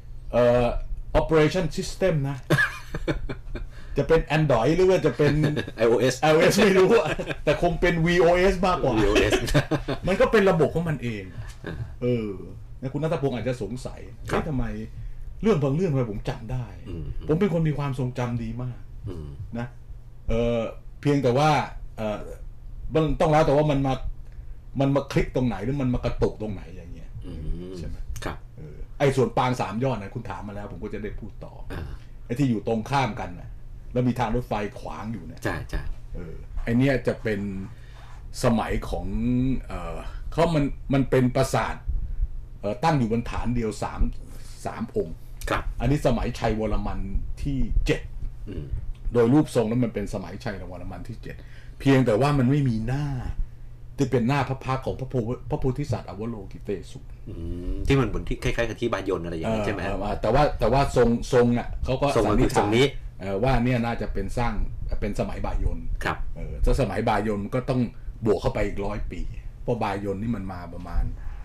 operation system นะ จะเป็น Android หรือว่าจะเป็น iOS ไม่รู้แต่คงเป็น VOS มากกว่า VOS มันก็เป็นระบบของมันเองนะคุณณัฐพงศ์อาจจะสงสัยทำไมเรื่องบางเรื่องทำไมผมจำได้ผมเป็นคนมีความทรงจำดีมากนะเพียงแต่ว่าต้องแล้วแต่ว่ามันมาคลิกตรงไหนหรือมันมากระตุกตรงไหนอย่างเงี้ยใช่ไหมครับไอ้ส่วนปาง3ยอดนะคุณถามมาแล้วผมก็จะได้พูดต่อไอ้ที่อยู่ตรงข้ามกันนะแล้วมีทางรถไฟขวางอยู่เนี่ยใช่ไอ้เนี่ยจะเป็นสมัยของเขามันเป็นปราสาทตั้งอยู่บนฐานเดียว3องค์ครับอันนี้สมัยชัยวรมันที่7โดยรูปทรงแล้วมันเป็นสมัยชัยวรมันที่7เพียงแต่ว่ามันไม่มีหน้าที่เป็นหน้าพระพักตร์ของพระโพธิสัตว์อวโลกิเตสุที่มันเหมือนที่คล้ายๆกับที่บายนอะไรอย่างนี้ใช่ไหมแต่ว่าทรงอ่ะเขาก็สันนิษฐานว่าเนี่ยน่าจะเป็นสร้างเป็นสมัยบายนครับถ้าสมัยบายนก็ต้องบวกเข้าไปอีก100 ปีเพราะบายนนี่มันมาประมาณ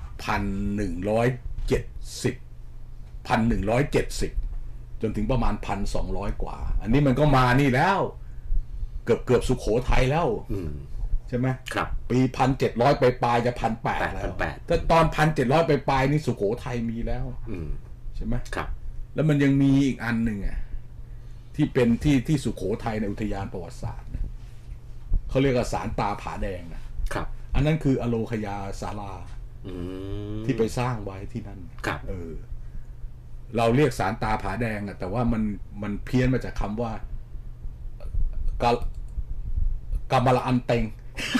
1170จนถึงประมาณ1,200 กว่าอันนี้มันก็มานี่แล้วเกือบสุโขทัยแล้วใช่ไหมครับปี1,700ไปปลายจะ1,800แล้วแต่ตอน1,700ไปปลายนี่สุโขทัยมีแล้วใช่ไหมครับแล้วมันยังมีอีกอันหนึ่งอ่ะที่เป็นที่สุโขทัยในอุทยานประวัติศาสตร์เขาเรียกว่าศาลตาผาแดงนะครับอันนั้นคืออโลคยาศาลาที่ไปสร้างไว้ที่นั่นครับเราเรียกศาลตาผาแดงแต่ว่ามันเพี้ยนมาจากคำว่ากำมะละอันเต็ง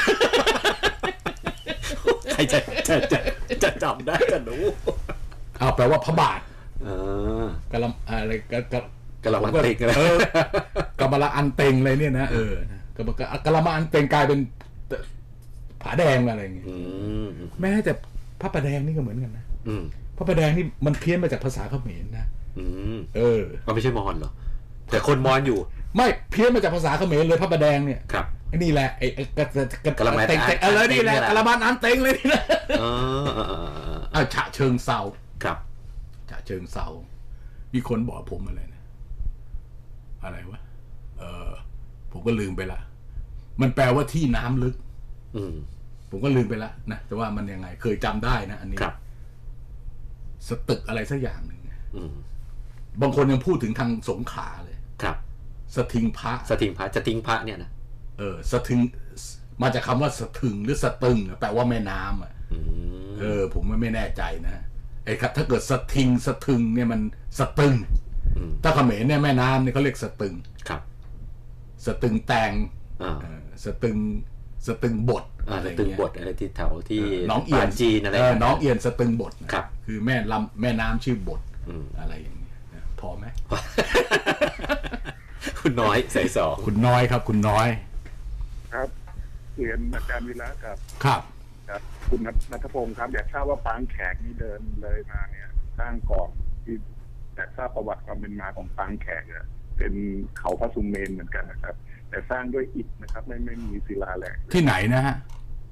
ใครจะจำได้กันรู้แปลว่าพระบาทกะละอะไรกะละมัอันเต็งอะไรกำมะละอันเต็งเลยเนี่ยนะกะละมัอันเต็งกลายเป็นผาแดงอะไรอย่างเงี้ยแม้แต่พระประแดงนี่ก็เหมือนกันนะพระประแดงนี่มันเพี้ยนมาจากภาษาเขมรนะก็ไม่ใช่มอญหรอแต่คนมอญอยู่ไม่เพี้ยนมาจากภาษาเขมรเลยพระประแดงเนี่ยครับนี่แหละไอ้กะละมัอันเต็งอะไรนี่แหละกะละมัอันเต็งเลยนี่นะฉะเชิงเซาครับฉะเชิงเซามีคนบอกผมอะไรวะผมก็ลืมไปละมันแปลว่าที่น้ำลึกผมก็ลืมไปละนะแต่ว่ามันยังไงเคยจำได้นะอันนี้สตึกอะไรสักอย่างหนึ่งบางคนยังพูดถึงทางสงขลาเลยครับสถิงพระจะทิ้งพระเนี่ยนะสถิงมาจากคำว่าสถึงหรือสตึงแปลว่าแม่น้ำผมไม่แน่ใจนะไอ้ถ้าเกิดสถิงสถึงเนี่ยมันสตึงถ้าเขมรเนี่ยแม่น้ำเนี่ยเขาเรียกสตึงครับสตึงแตงสตึงบทสตึงบทอะไรที่แถวที่น้องเอียนจีนอะไรน้องเอียนสตึงบทครับคือแม่น้ำชื่อบทอะไรอย่างนี้พอไหมคุณน้อยใส่สองคุณน้อยครับคุณน้อยครับเรียนอาจารย์วิระครับครับคุณณัฐพงศ์ครับอยากทราบว่าปางแขกนี่เดินเลยมาเนี่ยสร้างก่อนที่แต่ทราบประวัติความเป็นมาของปางแขกเป็นเขาพระสุเมนเหมือนกันนะครับแต่สร้างด้วยอิฐนะครับไม่มีศิลาแรงที่ไหนนะฮะ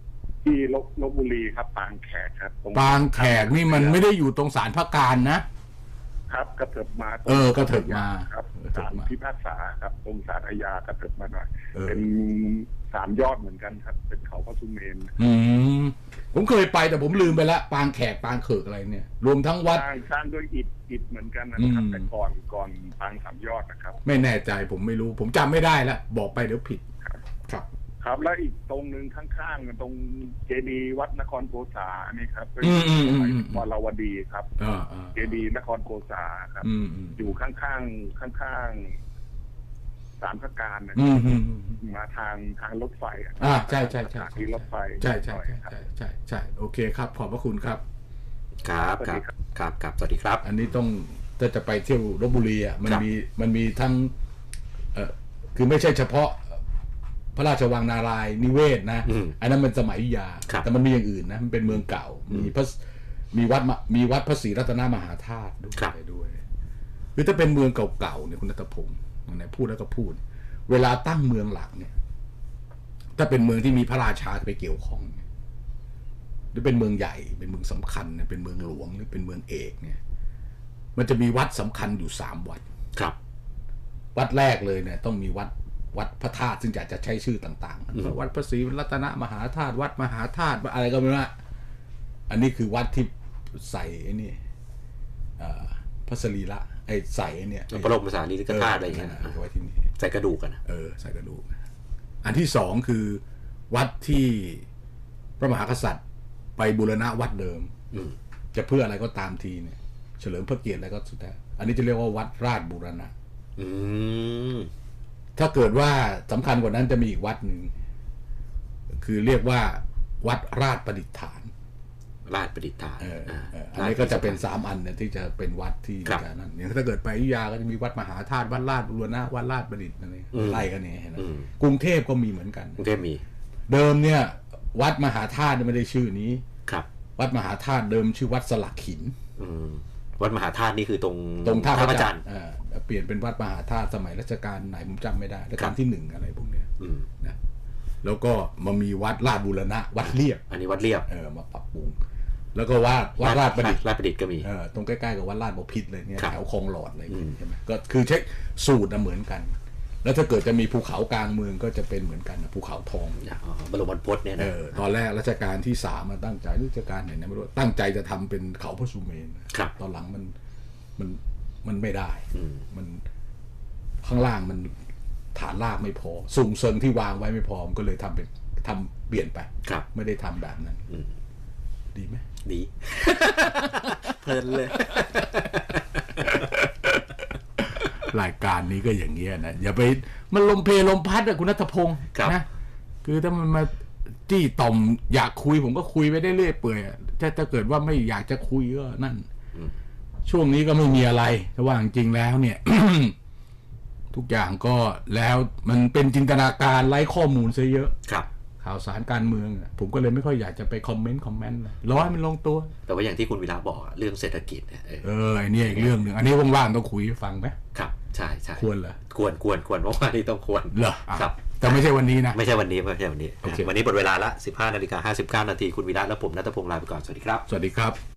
ที่ลพบุรีครับปางแขกครับปางแขกนี่มันไม่ได้อยู่ตรงศาลพระการนะครับกระเถิบมากระเถิบมาครับศาลพิพากษาครับตรงศาลอาญากระเถิบมาหน่อยเป็น3 ยอดเหมือนกันครับเป็นเขาพระสุเมนผมเคยไปแต่ผมลืมไปละปางแขกปางเขิกอะไรเนี่ยรวมทั้งวัดสร้างด้วยอิฐเหมือนกันนะครับแต่ก่อนปาง3 ยอดนะครับไม่แน่ใจผมไม่รู้ผมจำไม่ได้ละบอกไปเดี๋ยวผิดครับแล้วอีกตรงนึงข้างๆตรงเจดีย์วัดนครโกษานี่ครับเป็นวรวดีครับเจดีย์นครโกษาครับอยู่ข้างศาลพระการนะครับมาทางรถไฟใช่ที่รถไฟใช่โอเคครับขอบพระคุณครับครับสวัสดีครับอันนี้ต้องถ้าจะไปเที่ยวลพบุรีอ่ะมันมีทั้งคือไม่ใช่เฉพาะพระราชวังนารายณ์นิเวศนะอันนั้นมันสมัยอยุธยาแต่มันมีอย่างอื่นนะมันเป็นเมืองเก่ามีวัดพระศรีรัตนมหาธาตุด้วยคือถ้าเป็นเมืองเก่าๆเนี่ยคุณณัฐพงศ์ไหนพูดแล้วก็พูดเวลาตั้งเมืองหลักเนี่ยถ้าเป็นเมืองที่มีพระราชาไปเกี่ยวข้องหรือเป็นเมืองใหญ่เป็นเมืองสำคัญเนี่ยเป็นเมืองหลวงหรือเป็นเมืองเอกเนี่ยมันจะมีวัดสำคัญอยู่3 วัดครับวัดแรกเลยเนี่ยต้องมีวัดพระธาตุซึ่งจะใช้ชื่อต่างๆวัดพระศรีรัตนมหาธาตุวัดมหาธาตุอะไรก็ไม่รู้อันนี้คือวัดที่ใส่ไอ้นี่พระสรีระไอ้ใส่เนี่ยพระบรมสารีริกธาตุอะไรอย่างเงี้ยไว้ที่นี่ใส่กระดูกกันใส่กระดูกอันที่2คือวัดที่พระมหากษัตริย์ไปบูรณะวัดเดิมจะเพื่ออะไรก็ตามทีเนี่ยเฉลิมพระเกียรติอะไรก็สุดแต่อันนี้จะเรียกว่าวัดราชบูรณะถ้าเกิดว่าสำคัญกว่านั้นจะมีอีกวัดหนึ่งคือเรียกว่าวัดราชประดิษฐานอันนี้ก็จะเป็น3 อันเนี่ยที่จะเป็นวัดที่นั้นอย่างถ้าเกิดไปอยุธยาก็จะมีวัดมหาธาตุวัดราชบูรณะวัดราชประดิษฐ์อะไรไล่กันเนี่ยนะกรุงเทพก็มีเหมือนกันกรุงเทพมีเดิมเนี่ยวัดมหาธาตุไม่ได้ชื่อนี้วัดมหาธาตุเดิมชื่อวัดสลักหินวัดมหาธาตุนี่คือตรงท่าพระจันทร์เปลี่ยนเป็นวัดมหาธาตุสมัยรัชกาลไหนผมจำไม่ได้รัชกาลที่1อะไรพวกนี้นะแล้วก็มามีวัดราชบูรณะวัดเรียบอันนี้วัดเรียบมาปรับปรุงแล้วก็วัดราชประดิษฐ์ก็มีตรงใกล้ๆกับวัดราชบพิตรเลยเนี่ยแถวคลองหลอดอะไรใช่ไหมก็คือใช้สูตรเหมือนกันแล้วถ้าเกิดจะมีภูเขากลางเมืองก็จะเป็นเหมือนกันภูเขาทองบรมบรรพตเนี่ยนะตอนแรกรัชกาลที่3มาตั้งใจรัชกาลไหนไม่รู้ตั้งใจจะทำเป็นเขาพระสุเมนตอนหลังมันไม่ได้มันข้างล่างมันฐานรากไม่พอสูงเซิงที่วางไว้ไม่พอมันก็เลยทำเปลี่ยนไปไม่ได้ทำแบบนั้นดีไหมดี เพลินเลยรายการนี้ก็อย่างเงี้ยนะอย่าไปมันลมเพลมพัดอะคุณณัฐพงศ์นะคือถ้ามันมาจี้ต่อมอยากคุยผมก็คุยไปได้เรื่อยเปื่อยถ้าเกิดว่าไม่อยากจะคุยก็นั่นช่วงนี้ก็ไม่มีอะไรแต่ว่าจริงแล้วเนี่ย ทุกอย่างก็แล้วมันเป็นจินตนาการไร้ข้อมูลซะเยอะข่าวสารการเมืองผมก็เลยไม่ค่อยอยากจะไปคอมเมนต์ร้อยมันลงตัวแต่ว่าอย่างที่คุณวิระบอกเรื่องเศรษฐกิจเนี่ยไอ้นี่อีกเรื่องหนึ่งอันนี้ว่างๆต้องคุยฟังไหมครับใช่ควรเหรอควรเพราะว่านี่ต้องควรเหรอครับแต่ไม่ใช่วันนี้นะไม่ใช่วันนี้วันนี้หมดเวลาละ 15:59 น.คุณวิระและผมณัฐพงศ์ลาไปก่อนสวัสดีครับสวัสดีครับ